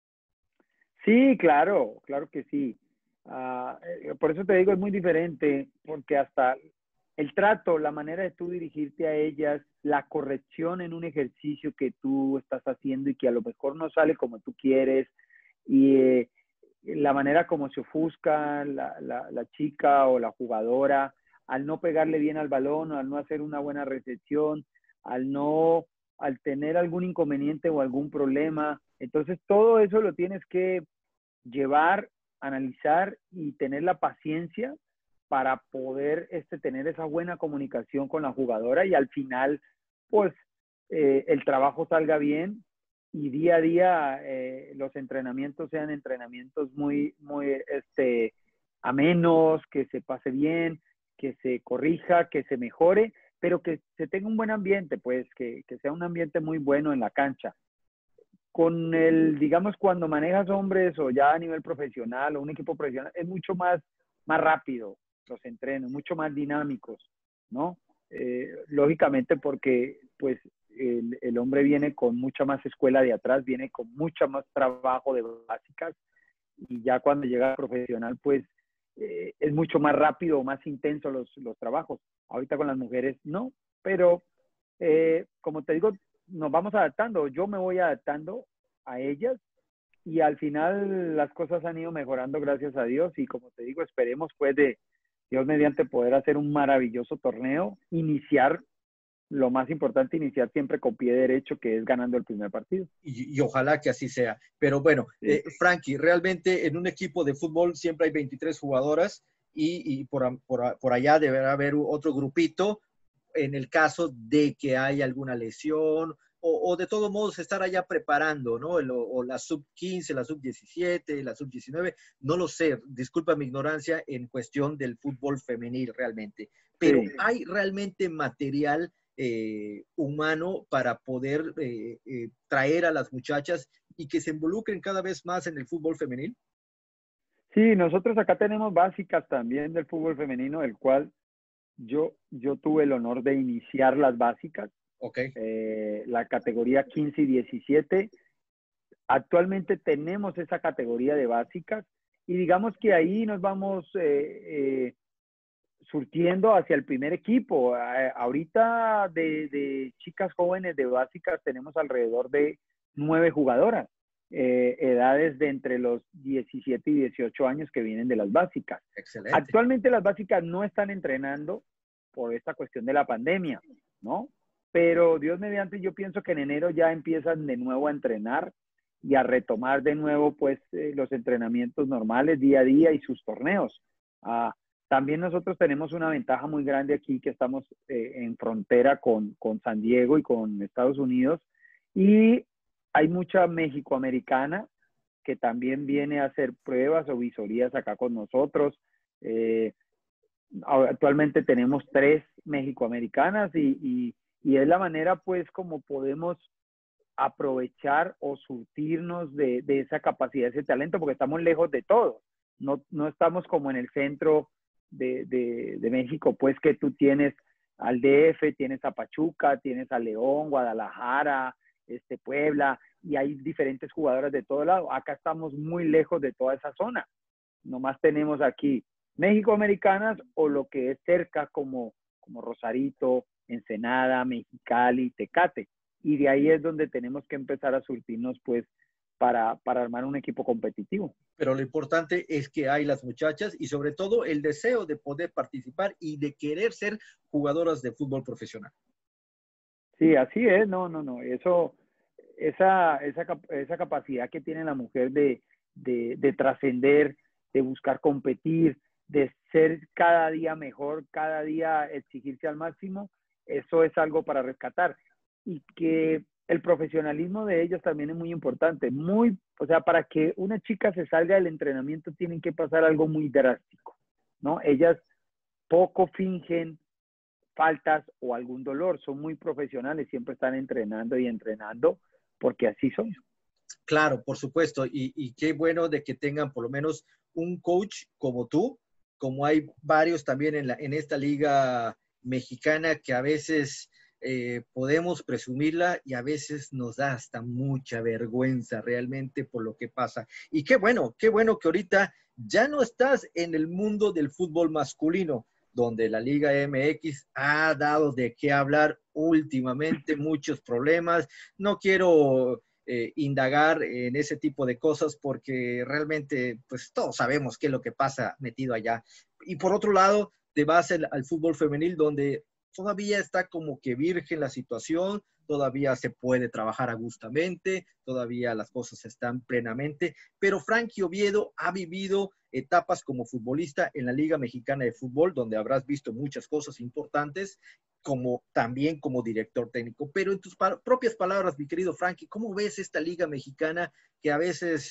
Sí, claro, claro que sí. Uh, por eso te digo, es muy diferente, porque hasta el trato, la manera de tú dirigirte a ellas, la corrección en un ejercicio que tú estás haciendo y que a lo mejor no sale como tú quieres, y eh, la manera como se ofusca la, la, la chica o la jugadora al no pegarle bien al balón, al no hacer una buena recepción, al no, al tener algún inconveniente o algún problema. Entonces todo eso lo tienes que llevar, analizar y tener la paciencia para poder este, tener esa buena comunicación con la jugadora y al final, pues, eh, el trabajo salga bien y día a día eh, los entrenamientos sean entrenamientos muy, muy, este, a menos, que se pase bien, que se corrija, que se mejore, pero que se tenga un buen ambiente, pues, que, que sea un ambiente muy bueno en la cancha. Con el, digamos, cuando manejas hombres o ya a nivel profesional o un equipo profesional, es mucho más, más rápido los entrenos, mucho más dinámicos, ¿no? Eh, lógicamente porque, pues, el, el hombre viene con mucha más escuela de atrás, viene con mucha más trabajo de básicas, y ya cuando llega al profesional, pues, eh, es mucho más rápido, más intenso los, los trabajos. Ahorita con las mujeres no, pero eh, como te digo, nos vamos adaptando, yo me voy adaptando a ellas y al final las cosas han ido mejorando gracias a Dios y como te digo, esperemos pues de Dios mediante poder hacer un maravilloso torneo, iniciar, lo más importante, iniciar siempre con pie derecho, que es ganando el primer partido. Y, y ojalá que así sea. Pero bueno, Sí. eh, Frankie, realmente en un equipo de fútbol siempre hay veintitrés jugadoras y, y por, por, por allá deberá haber otro grupito en el caso de que haya alguna lesión o, o de todos modos estar allá preparando, ¿no? El, o la sub quince, la sub diecisiete, la sub diecinueve, no lo sé, disculpa mi ignorancia en cuestión del fútbol femenil realmente, pero Sí. ¿hay realmente material eh, humano para poder eh, eh, traer a las muchachas y que se involucren cada vez más en el fútbol femenil? Sí, nosotros acá tenemos básicas también del fútbol femenino, el cual yo, yo tuve el honor de iniciar las básicas, Ok. eh, la categoría quince y diecisiete. Actualmente tenemos esa categoría de básicas y digamos que ahí nos vamos eh, eh, surtiendo hacia el primer equipo. Eh, ahorita de, de chicas jóvenes de básicas tenemos alrededor de nueve jugadoras, eh, edades de entre los diecisiete y dieciocho años que vienen de las básicas. Excelente. Actualmente las básicas no están entrenando por esta cuestión de la pandemia, ¿no? Pero Dios mediante, yo pienso que en enero ya empiezan de nuevo a entrenar y a retomar de nuevo pues eh, los entrenamientos normales día a día y sus torneos. Ah, también nosotros tenemos una ventaja muy grande aquí, que estamos eh, en frontera con, con San Diego y con Estados Unidos, y hay mucha mexicoamericana que también viene a hacer pruebas o visorías acá con nosotros. Eh, actualmente tenemos tres mexicoamericanas y, y, y es la manera pues como podemos aprovechar o surtirnos de, de esa capacidad, ese talento, porque estamos lejos de todo. No, no estamos como en el centro de, de, de México, pues que tú tienes al D F, tienes a Pachuca, tienes a León, Guadalajara, este, Puebla, y hay diferentes jugadoras de todo lado. Acá estamos muy lejos de toda esa zona. Nomás tenemos aquí México-americanas o lo que es cerca como, como Rosarito, Ensenada, Mexicali, Tecate. Y de ahí es donde tenemos que empezar a surtirnos pues para, para armar un equipo competitivo. Pero lo importante es que hay las muchachas y sobre todo el deseo de poder participar y de querer ser jugadoras de fútbol profesional. Sí, así es, no, no, no, eso, esa, esa, esa capacidad que tiene la mujer de, de, de trascender, de buscar competir, de ser cada día mejor, cada día exigirse al máximo, eso es algo para rescatar. Y que el profesionalismo de ellas también es muy importante. Muy, o sea, para que una chica se salga del entrenamiento tienen que pasar algo muy drástico, ¿no? Ellas poco fingen faltas o algún dolor, son muy profesionales, siempre están entrenando y entrenando porque así son. Claro, por supuesto, y, y qué bueno de que tengan por lo menos un coach como tú, como hay varios también en, la, en esta liga mexicana que a veces eh, podemos presumirla y a veces nos da hasta mucha vergüenza realmente por lo que pasa. Y qué bueno, qué bueno que ahorita ya no estás en el mundo del fútbol masculino, donde la Liga M X ha dado de qué hablar últimamente, muchos problemas. No quiero eh, indagar en ese tipo de cosas porque realmente pues todos sabemos qué es lo que pasa metido allá. Y por otro lado, te vas al, al fútbol femenil donde todavía está como que virgen la situación, todavía se puede trabajar a gustamente, todavía las cosas están plenamente, pero Frankie Oviedo ha vivido etapas como futbolista en la Liga Mexicana de Fútbol, donde habrás visto muchas cosas importantes, como también como director técnico. Pero en tus pa propias palabras, mi querido Frankie, ¿cómo ves esta Liga Mexicana que a veces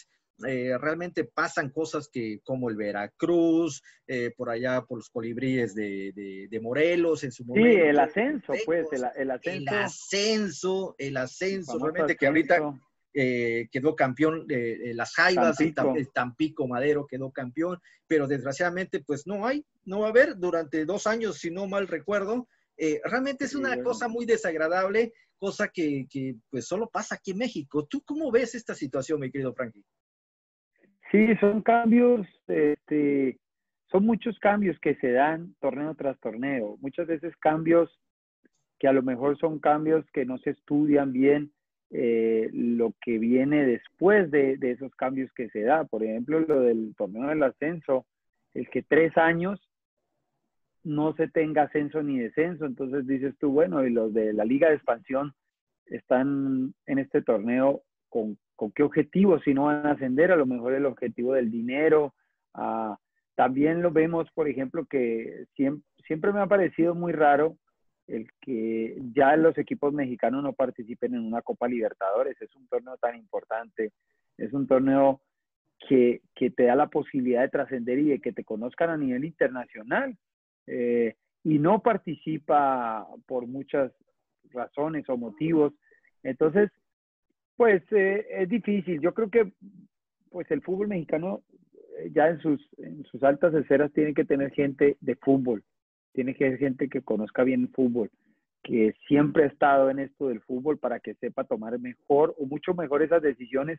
eh, realmente pasan cosas que como el Veracruz, eh, por allá por los Colibríes de, de, de Morelos en su Sí, el momento, ascenso, pues, el, Pecos, el el ascenso, ascenso, el el ascenso, famoso realmente que ahorita ascenso, eh, quedó campeón eh, eh, las Jaivas, el, Tam, Tampico. el Tampico Madero quedó campeón, pero desgraciadamente pues no hay, no va a haber durante dos años, si no mal recuerdo. Eh, realmente es Sí, una cosa muy desagradable, cosa que, que pues solo pasa aquí en México. ¿Tú cómo ves esta situación, mi querido Frankie? sí, son cambios, este, son muchos cambios que se dan torneo tras torneo. Muchas veces cambios que a lo mejor son cambios que no se estudian bien eh, lo que viene después de, de, esos cambios que se da. Por ejemplo, lo del torneo del ascenso, el que tres años no se tenga ascenso ni descenso. Entonces dices tú, bueno, y los de la Liga de Expansión están en este torneo con, con qué objetivo, si no van a ascender, a lo mejor el objetivo del dinero. Uh, también lo vemos, por ejemplo, que siempre, siempre me ha parecido muy raro el que ya los equipos mexicanos no participen en una Copa Libertadores. Es un torneo tan importante, es un torneo que, que te da la posibilidad de trascender y de que te conozcan a nivel internacional. Eh, y no participa por muchas razones o motivos. Entonces, pues eh, es difícil. Yo creo que pues el fútbol mexicano eh, ya en sus, en sus altas esferas tiene que tener gente de fútbol, tiene que ser gente que conozca bien el fútbol, que siempre ha estado en esto del fútbol para que sepa tomar mejor o mucho mejor esas decisiones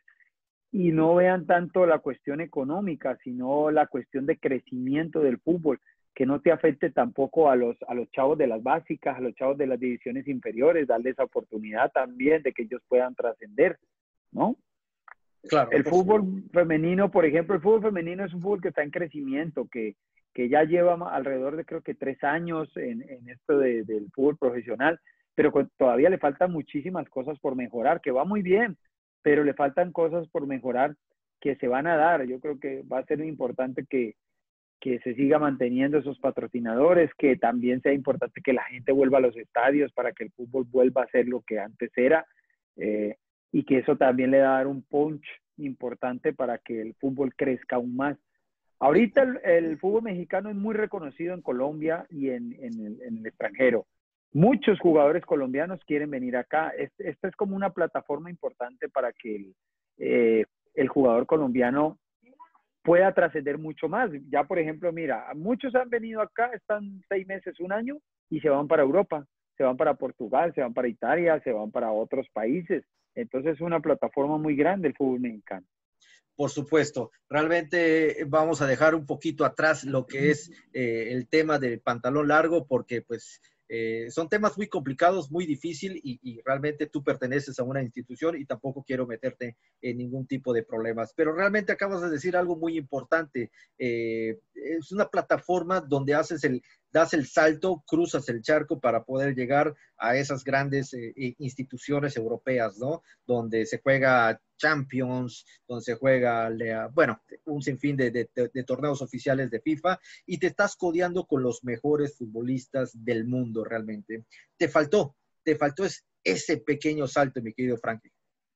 y no vean tanto la cuestión económica, sino la cuestión de crecimiento del fútbol, que no te afecte tampoco a los, a los chavos de las básicas, a los chavos de las divisiones inferiores, darles esa oportunidad también de que ellos puedan trascender, ¿no? Claro, El por supuesto. fútbol femenino, por ejemplo, el fútbol femenino es un fútbol que está en crecimiento, que, que ya lleva alrededor de creo que tres años en, en esto de, del fútbol profesional, pero todavía le faltan muchísimas cosas por mejorar, que va muy bien, pero le faltan cosas por mejorar que se van a dar. Yo creo que va a ser importante que, que se siga manteniendo esos patrocinadores, que también sea importante que la gente vuelva a los estadios para que el fútbol vuelva a ser lo que antes era, eh, y que eso también le va a dar un punch importante para que el fútbol crezca aún más. Ahorita el, el fútbol mexicano es muy reconocido en Colombia y en, en, el, en el extranjero. Muchos jugadores colombianos quieren venir acá. Esta este es como una plataforma importante para que el, eh, el jugador colombiano pueda trascender mucho más. Ya, por ejemplo, mira, muchos han venido acá, están seis meses, un año, y se van para Europa, se van para Portugal, se van para Italia, se van para otros países. Entonces es una plataforma muy grande el fútbol mexicano. Por supuesto, realmente vamos a dejar un poquito atrás lo que es eh, el tema del pantalón largo, porque pues eh, son temas muy complicados, muy difíciles y, y realmente tú perteneces a una institución y tampoco quiero meterte en ningún tipo de problemas. Pero realmente acabas de decir algo muy importante. Eh, es una plataforma donde haces el, das el salto, cruzas el charco para poder llegar a esas grandes eh, instituciones europeas, ¿no? Donde se juega Champions, donde se juega, bueno, un sinfín de, de, de torneos oficiales de FIFA y te estás codeando con los mejores futbolistas del mundo realmente. Te faltó, te faltó es, ese pequeño salto, mi querido Frankie.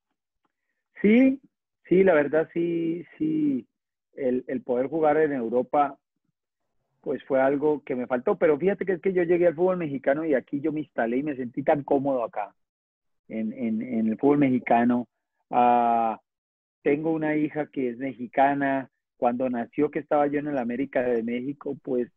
Sí, sí, la verdad sí, sí, el, el poder jugar en Europa pues fue algo que me faltó, pero fíjate que es que yo llegué al fútbol mexicano y aquí yo me instalé y me sentí tan cómodo acá, en, en, en el fútbol mexicano. Uh, tengo una hija que es mexicana, cuando nació que estaba yo en el América de México, pues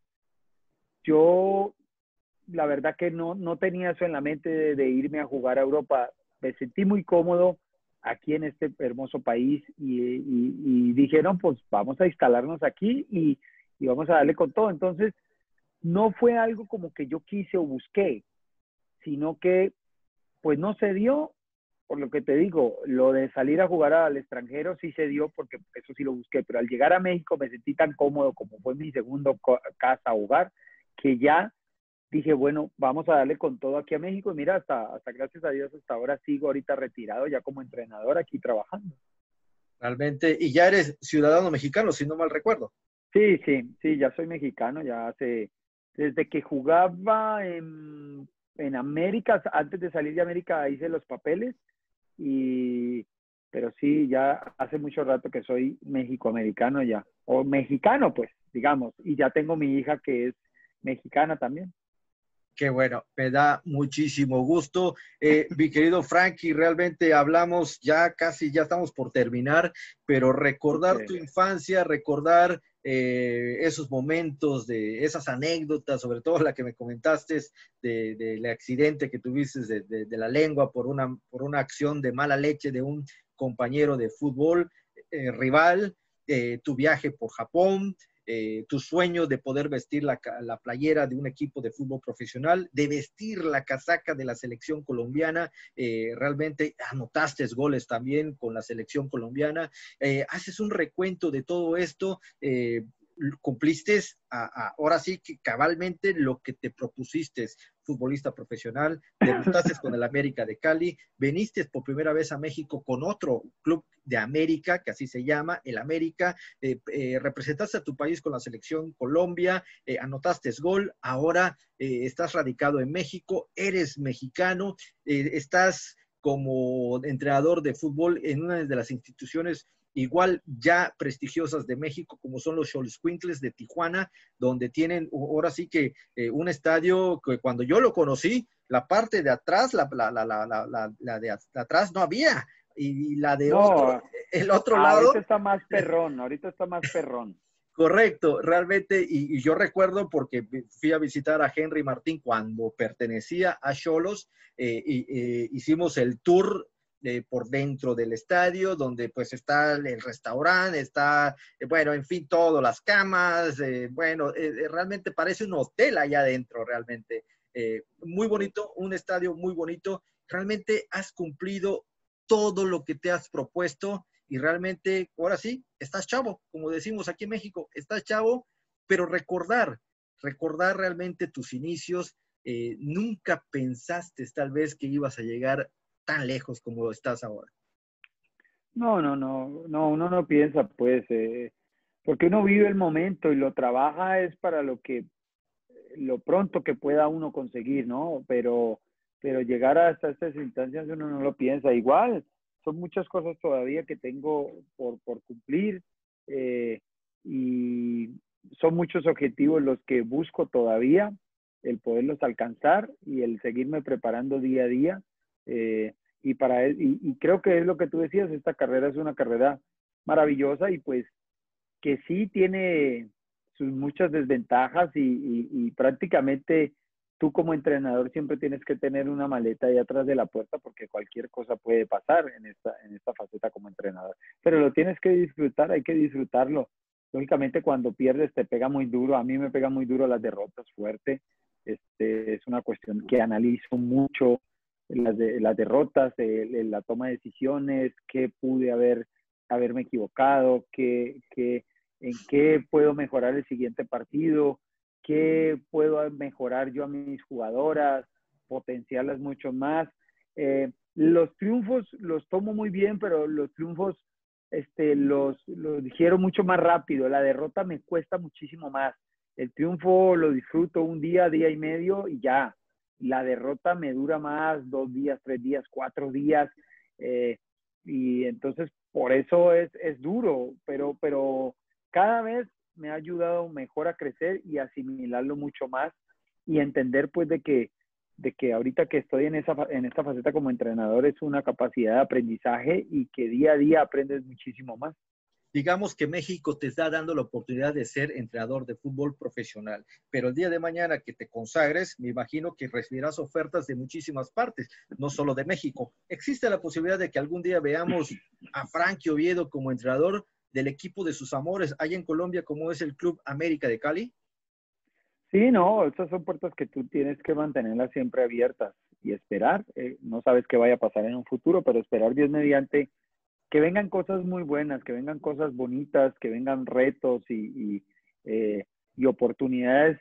yo la verdad que no, no tenía eso en la mente de, de irme a jugar a Europa. Me sentí muy cómodo aquí en este hermoso país y, y, y dije, no, pues vamos a instalarnos aquí y, y vamos a darle con todo. Entonces, no fue algo como que yo quise o busqué, sino que pues no se dio, por lo que te digo, lo de salir a jugar al extranjero sí se dio porque eso sí lo busqué, pero al llegar a México me sentí tan cómodo como fue mi segundo casa, hogar, que ya dije, bueno, vamos a darle con todo aquí a México y mira, hasta, hasta gracias a Dios hasta ahora sigo ahorita retirado ya como entrenador aquí trabajando. Realmente, y ya eres ciudadano mexicano, si no mal recuerdo. Sí, sí, sí, ya soy mexicano, ya hace, desde que jugaba en, en América, antes de salir de América hice los papeles y, pero sí, ya hace mucho rato que soy mexicoamericano ya, o mexicano pues, digamos, y ya tengo mi hija que es mexicana también. Qué bueno, me da muchísimo gusto. Eh, mi querido Frankie, realmente hablamos ya casi, ya estamos por terminar, pero Ok. recordar tu infancia, recordar eh, esos momentos, de esas anécdotas, sobre todo la que me comentaste de, del accidente que tuviste de, de, de la lengua por una, por una acción de mala leche de un compañero de fútbol eh, rival, eh, tu viaje por Japón, eh, tu sueño de poder vestir la, la, playera de un equipo de fútbol profesional, de vestir la casaca de la selección colombiana, eh, realmente anotaste goles también con la selección colombiana, eh, haces un recuento de todo esto, eh, cumpliste a, a, ahora sí que cabalmente lo que te propusiste, futbolista profesional, debutaste con el América de Cali, veniste por primera vez a México con otro club de América, que así se llama, el América, eh, eh, representaste a tu país con la selección Colombia, eh, anotaste gol, ahora eh, estás radicado en México, eres mexicano, eh, estás como entrenador de fútbol en una de las instituciones igual ya prestigiosas de México, como son los Xoloitzcuintles de Tijuana, donde tienen ahora sí que eh, un estadio que cuando yo lo conocí, la parte de atrás, la, la, la, la, la, la de atrás no había, y la de otro, No, el otro ahorita lado. está más perrón, ahorita está más perrón. Correcto, realmente, y, y, yo recuerdo porque fui a visitar a Henry Martín cuando pertenecía a Xolos, eh, y, eh, hicimos el tour eh, por dentro del estadio, donde pues está el restaurante, está, eh, bueno, en fin, todo, las camas, eh, bueno, eh, realmente parece un hotel allá adentro, realmente. Eh, muy bonito, un estadio muy bonito, realmente has cumplido todo lo que te has propuesto y realmente, ahora sí, estás chavo, como decimos aquí en México, estás chavo, pero recordar, recordar realmente tus inicios, eh, nunca pensaste tal vez que ibas a llegar tan lejos como estás ahora. No, no, no, no, uno no piensa, pues, eh, porque uno vive el momento y lo trabaja es para lo que, lo pronto que pueda uno conseguir, ¿no? Pero, pero llegar hasta estas instancias uno no lo piensa. Igual, son muchas cosas todavía que tengo por, por cumplir, eh, y son muchos objetivos los que busco todavía, el poderlos alcanzar y el seguirme preparando día a día. Eh, y, para, y, y creo que es lo que tú decías, esta carrera es una carrera maravillosa y pues que sí tiene sus muchas desventajas y, y, y, prácticamente tú como entrenador siempre tienes que tener una maleta ahí atrás de la puerta porque cualquier cosa puede pasar en esta, en esta faceta como entrenador. Pero lo tienes que disfrutar, hay que disfrutarlo. Lógicamente cuando pierdes te pega muy duro, a mí me pega muy duro las derrotas fuerte. Este, es una cuestión que analizo mucho las, de, las derrotas, eh, la toma de decisiones, qué pude haber, haberme equivocado, qué, qué, en qué puedo mejorar el siguiente partido, qué puedo mejorar yo a mis jugadoras, potenciarlas mucho más. Eh, los triunfos los tomo muy bien, pero los triunfos este, los, los digiero mucho más rápido. La derrota me cuesta muchísimo más. El triunfo lo disfruto un día, día y medio y ya. La derrota me dura más, dos días, tres días, cuatro días. Eh, y entonces por eso es, es duro, pero, pero cada vez me ha ayudado mejor a crecer y asimilarlo mucho más y entender pues de que, de que ahorita que estoy en, esa, en esta faceta como entrenador es una capacidad de aprendizaje y que día a día aprendes muchísimo más. Digamos que México te está dando la oportunidad de ser entrenador de fútbol profesional, pero el día de mañana que te consagres, me imagino que recibirás ofertas de muchísimas partes, no solo de México. ¿Existe la posibilidad de que algún día veamos a Frankie Oviedo como entrenador del equipo de sus amores allá en Colombia, como es el Club América de Cali? Sí, no, esas son puertas que tú tienes que mantenerlas siempre abiertas y esperar. Eh, no sabes qué vaya a pasar en un futuro, pero esperar Dios mediante que vengan cosas muy buenas, que vengan cosas bonitas, que vengan retos y, y, eh, y oportunidades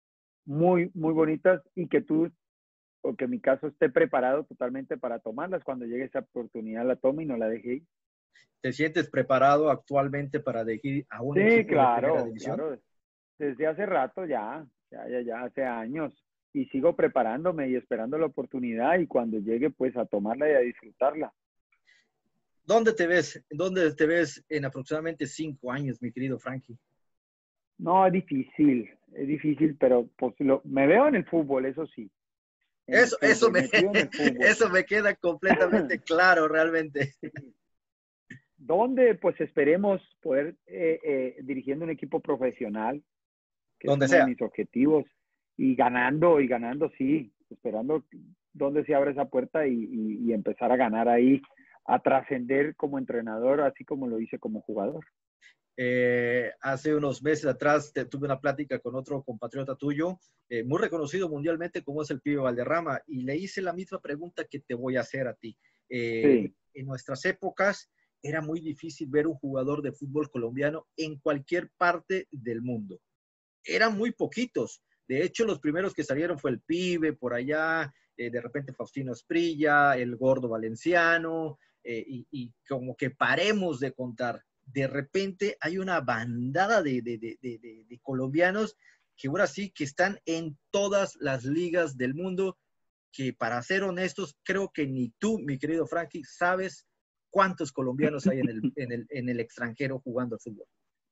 muy, muy bonitas y que tú, o que en mi caso esté preparado totalmente para tomarlas. Cuando llegue esa oportunidad la tome y no la deje ir. ¿Te sientes preparado actualmente para dirigir a un Sí, equipo de primera claro, división? claro. Desde hace rato ya, ya, ya, ya, hace años. Y sigo preparándome y esperando la oportunidad y cuando llegue pues a tomarla y a disfrutarla. ¿Dónde te ves? ¿Dónde te ves en aproximadamente cinco años, mi querido Frankie? No, es difícil, es difícil, pero pues lo, me veo en el fútbol, eso sí, en el Eso, eso fútbol, me, metido en el fútbol. eso me queda completamente claro, realmente. Sí. ¿Dónde? Pues esperemos poder eh, eh, dirigiendo un equipo profesional, que es Donde uno de sea. mis objetivos, y ganando, y ganando, sí, esperando dónde se abre esa puerta y, y, y empezar a ganar ahí, a trascender como entrenador, así como lo hice como jugador. Eh, hace unos meses atrás te, tuve una plática con otro compatriota tuyo, eh, muy reconocido mundialmente como es el Pibe Valderrama, y le hice la misma pregunta que te voy a hacer a ti. Eh, Sí, en nuestras épocas era muy difícil ver un jugador de fútbol colombiano en cualquier parte del mundo. Eran muy poquitos. De hecho, los primeros que salieron fue el Pibe por allá, eh, de repente Faustino Esprilla, el Gordo Valenciano, eh, y, y, como que paremos de contar. De repente hay una bandada de, de, de, de, de colombianos que ahora sí que están en todas las ligas del mundo, que para ser honestos, creo que ni tú, mi querido Frankie, sabes cuántos colombianos hay en el, en el, en el extranjero jugando al fútbol.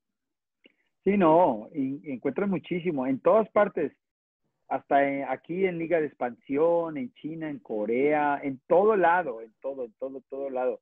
sí, no, y, encuentro muchísimo, en todas partes, hasta en, aquí en Liga de Expansión, en China, en Corea, en todo lado, en todo, en todo, todo lado.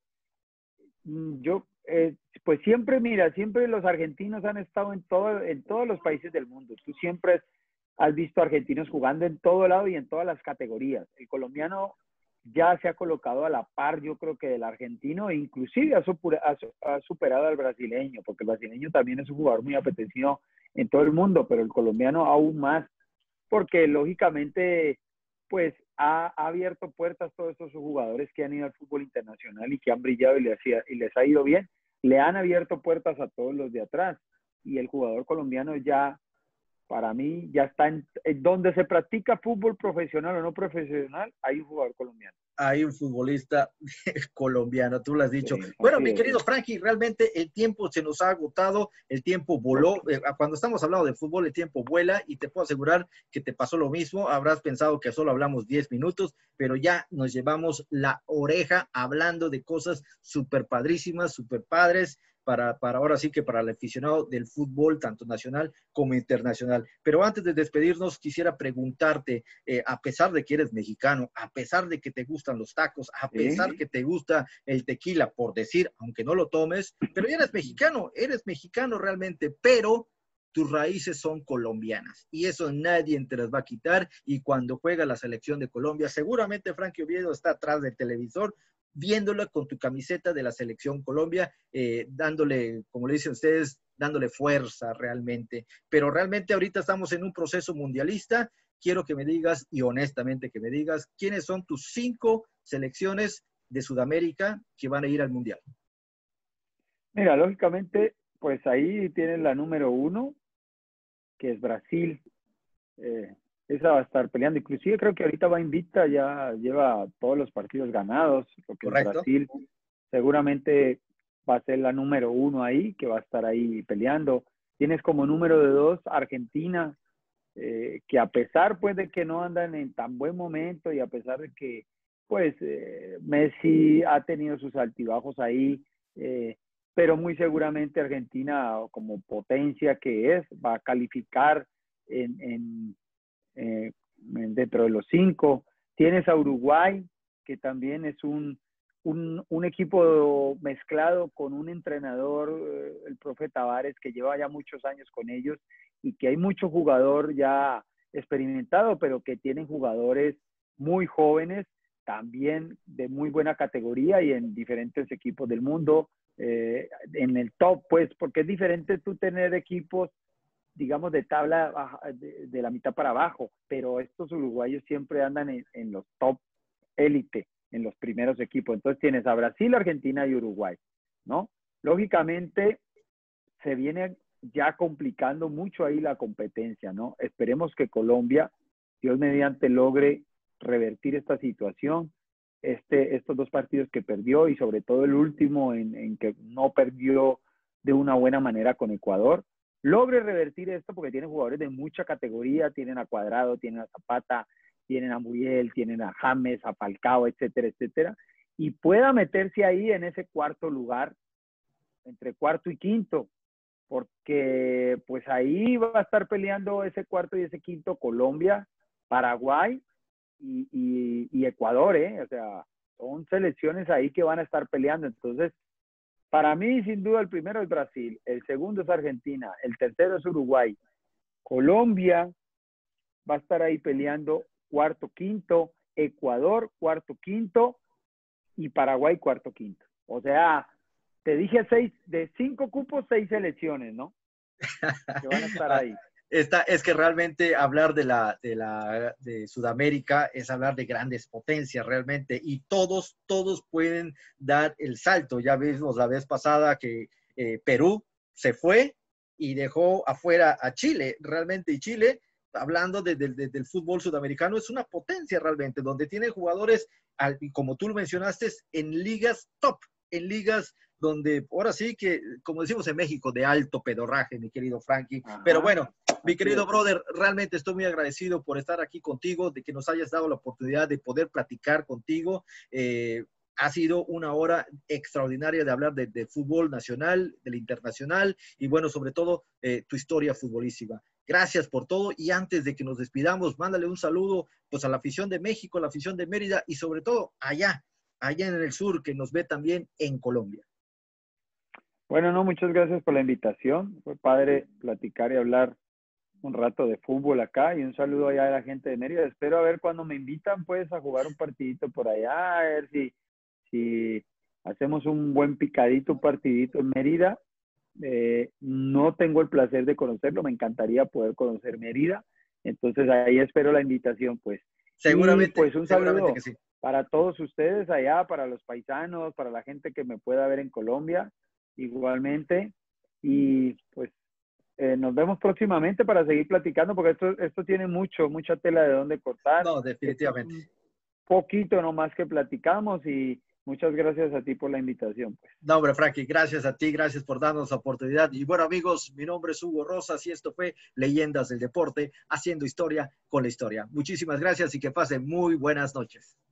Yo, eh, pues siempre, mira, siempre los argentinos han estado en, todo, en todos los países del mundo. Tú siempre has visto argentinos jugando en todo lado y en todas las categorías. El colombiano ya se ha colocado a la par, yo creo que del argentino, e inclusive ha, supura, ha, ha superado al brasileño, porque el brasileño también es un jugador muy apetecido en todo el mundo, pero el colombiano aún más, porque lógicamente pues ha, ha, abierto puertas a todos estos jugadores que han ido al fútbol internacional y que han brillado y les, y les ha ido bien, le han abierto puertas a todos los de atrás, y el jugador colombiano ya, para mí, ya está en, en donde se practica fútbol profesional o no profesional, hay un jugador colombiano. Hay un futbolista colombiano, tú lo has dicho. Sí, Bueno, así mi es. querido Frankie, realmente el tiempo se nos ha agotado, el tiempo voló. Eh, cuando estamos hablando de fútbol, el tiempo vuela y te puedo asegurar que te pasó lo mismo. Habrás pensado que solo hablamos diez minutos, pero ya nos llevamos la oreja hablando de cosas súper padrísimas, súper padres. Para, para ahora sí que para el aficionado del fútbol, tanto nacional como internacional. Pero antes de despedirnos, quisiera preguntarte, eh, a pesar de que eres mexicano, a pesar de que te gustan los tacos, a pesar Sí. que te gusta el tequila, por decir, aunque no lo tomes, pero ya eres mexicano, eres mexicano realmente, pero tus raíces son colombianas y eso nadie te las va a quitar. Y cuando juega la selección de Colombia, seguramente Frankie Oviedo está atrás del televisor viéndola con tu camiseta de la selección Colombia, eh, dándole, como le dicen ustedes, dándole fuerza realmente. Pero realmente ahorita estamos en un proceso mundialista. Quiero que me digas, y honestamente que me digas, ¿quiénes son tus cinco selecciones de Sudamérica que van a ir al Mundial? Mira, lógicamente, pues ahí tienen la número uno, que es Brasil. Eh, esa va a estar peleando. Inclusive creo que ahorita va invicta, ya lleva todos los partidos ganados, lo que es ¿Correcto? Brasil. Seguramente va a ser la número uno ahí, que va a estar ahí peleando. Tienes como número de dos Argentina, eh, que a pesar pues de que no andan en tan buen momento y a pesar de que pues eh, Messi ha tenido sus altibajos ahí, eh, pero muy seguramente Argentina como potencia que es va a calificar en, en, eh, dentro de los cinco. Tienes a Uruguay, que también es un, un, un equipo mezclado con un entrenador, eh, el profe Tavares, que lleva ya muchos años con ellos y que hay mucho jugador ya experimentado, pero que tienen jugadores muy jóvenes, también de muy buena categoría y en diferentes equipos del mundo, eh, en el top, pues, porque es diferente tú tener equipos digamos, de tabla de, de, la mitad para abajo, pero estos uruguayos siempre andan en, en los top élite, en los primeros equipos. Entonces tienes a Brasil, Argentina y Uruguay, ¿no? Lógicamente se viene ya complicando mucho ahí la competencia, ¿no? Esperemos que Colombia, Dios mediante, logre revertir esta situación, este, estos dos partidos que perdió y sobre todo el último en, en que no perdió de una buena manera con Ecuador, logre revertir esto porque tienen jugadores de mucha categoría, tienen a Cuadrado, tienen a Zapata, tienen a Muriel, tienen a James, a Falcao, etcétera, etcétera, y pueda meterse ahí en ese cuarto lugar, entre cuarto y quinto, porque pues ahí va a estar peleando ese cuarto y ese quinto Colombia, Paraguay y, y, y Ecuador, ¿eh? O sea, son selecciones ahí que van a estar peleando. Entonces, para mí, sin duda, el primero es Brasil, el segundo es Argentina, el tercero es Uruguay. Colombia va a estar ahí peleando cuarto, quinto, Ecuador, cuarto, quinto, y Paraguay, cuarto, quinto. O sea, te dije seis, de cinco cupos, seis selecciones, ¿no? Que van a estar ahí. Esta, es que realmente hablar de la, de la de Sudamérica es hablar de grandes potencias realmente, y todos, todos pueden dar el salto. Ya vimos la vez pasada que eh, Perú se fue y dejó afuera a Chile, realmente, y Chile, hablando de, de, de, del fútbol sudamericano, es una potencia realmente, donde tiene jugadores, como tú lo mencionaste, en ligas top, en ligas donde ahora sí que, como decimos en México, de alto pedorraje, mi querido Frankie. Ajá. Pero bueno, mi querido brother, realmente estoy muy agradecido por estar aquí contigo, de que nos hayas dado la oportunidad de poder platicar contigo. Eh, ha sido una hora extraordinaria de hablar de, de fútbol nacional, del internacional, y bueno, sobre todo, eh, tu historia futbolística. Gracias por todo, y antes de que nos despidamos, mándale un saludo pues a la afición de México, a la afición de Mérida, y sobre todo allá, allá en el sur, que nos ve también en Colombia. Bueno, no, muchas gracias por la invitación. Fue padre platicar y hablar un rato de fútbol acá, y un saludo allá a la gente de Mérida. Espero a ver cuando me invitan pues a jugar un partidito por allá, a ver si, si hacemos un buen picadito, un partidito en Mérida. Eh, no tengo el placer de conocerlo, me encantaría poder conocer Mérida, entonces ahí espero la invitación pues. Seguramente, y pues un seguramente saludo que sí. Para todos ustedes allá, para los paisanos, para la gente que me pueda ver en Colombia, igualmente, y pues eh, nos vemos próximamente para seguir platicando, porque esto, esto tiene mucho, mucha tela de dónde cortar. No, definitivamente. Esto es un poquito nomás que platicamos, y muchas gracias a ti por la invitación. Pues. No, hombre, Frankie, gracias a ti, gracias por darnos la oportunidad. Y bueno, amigos, mi nombre es Hugo Rosas y esto fue Leyendas del Deporte, haciendo historia con la historia. Muchísimas gracias y que pasen muy buenas noches.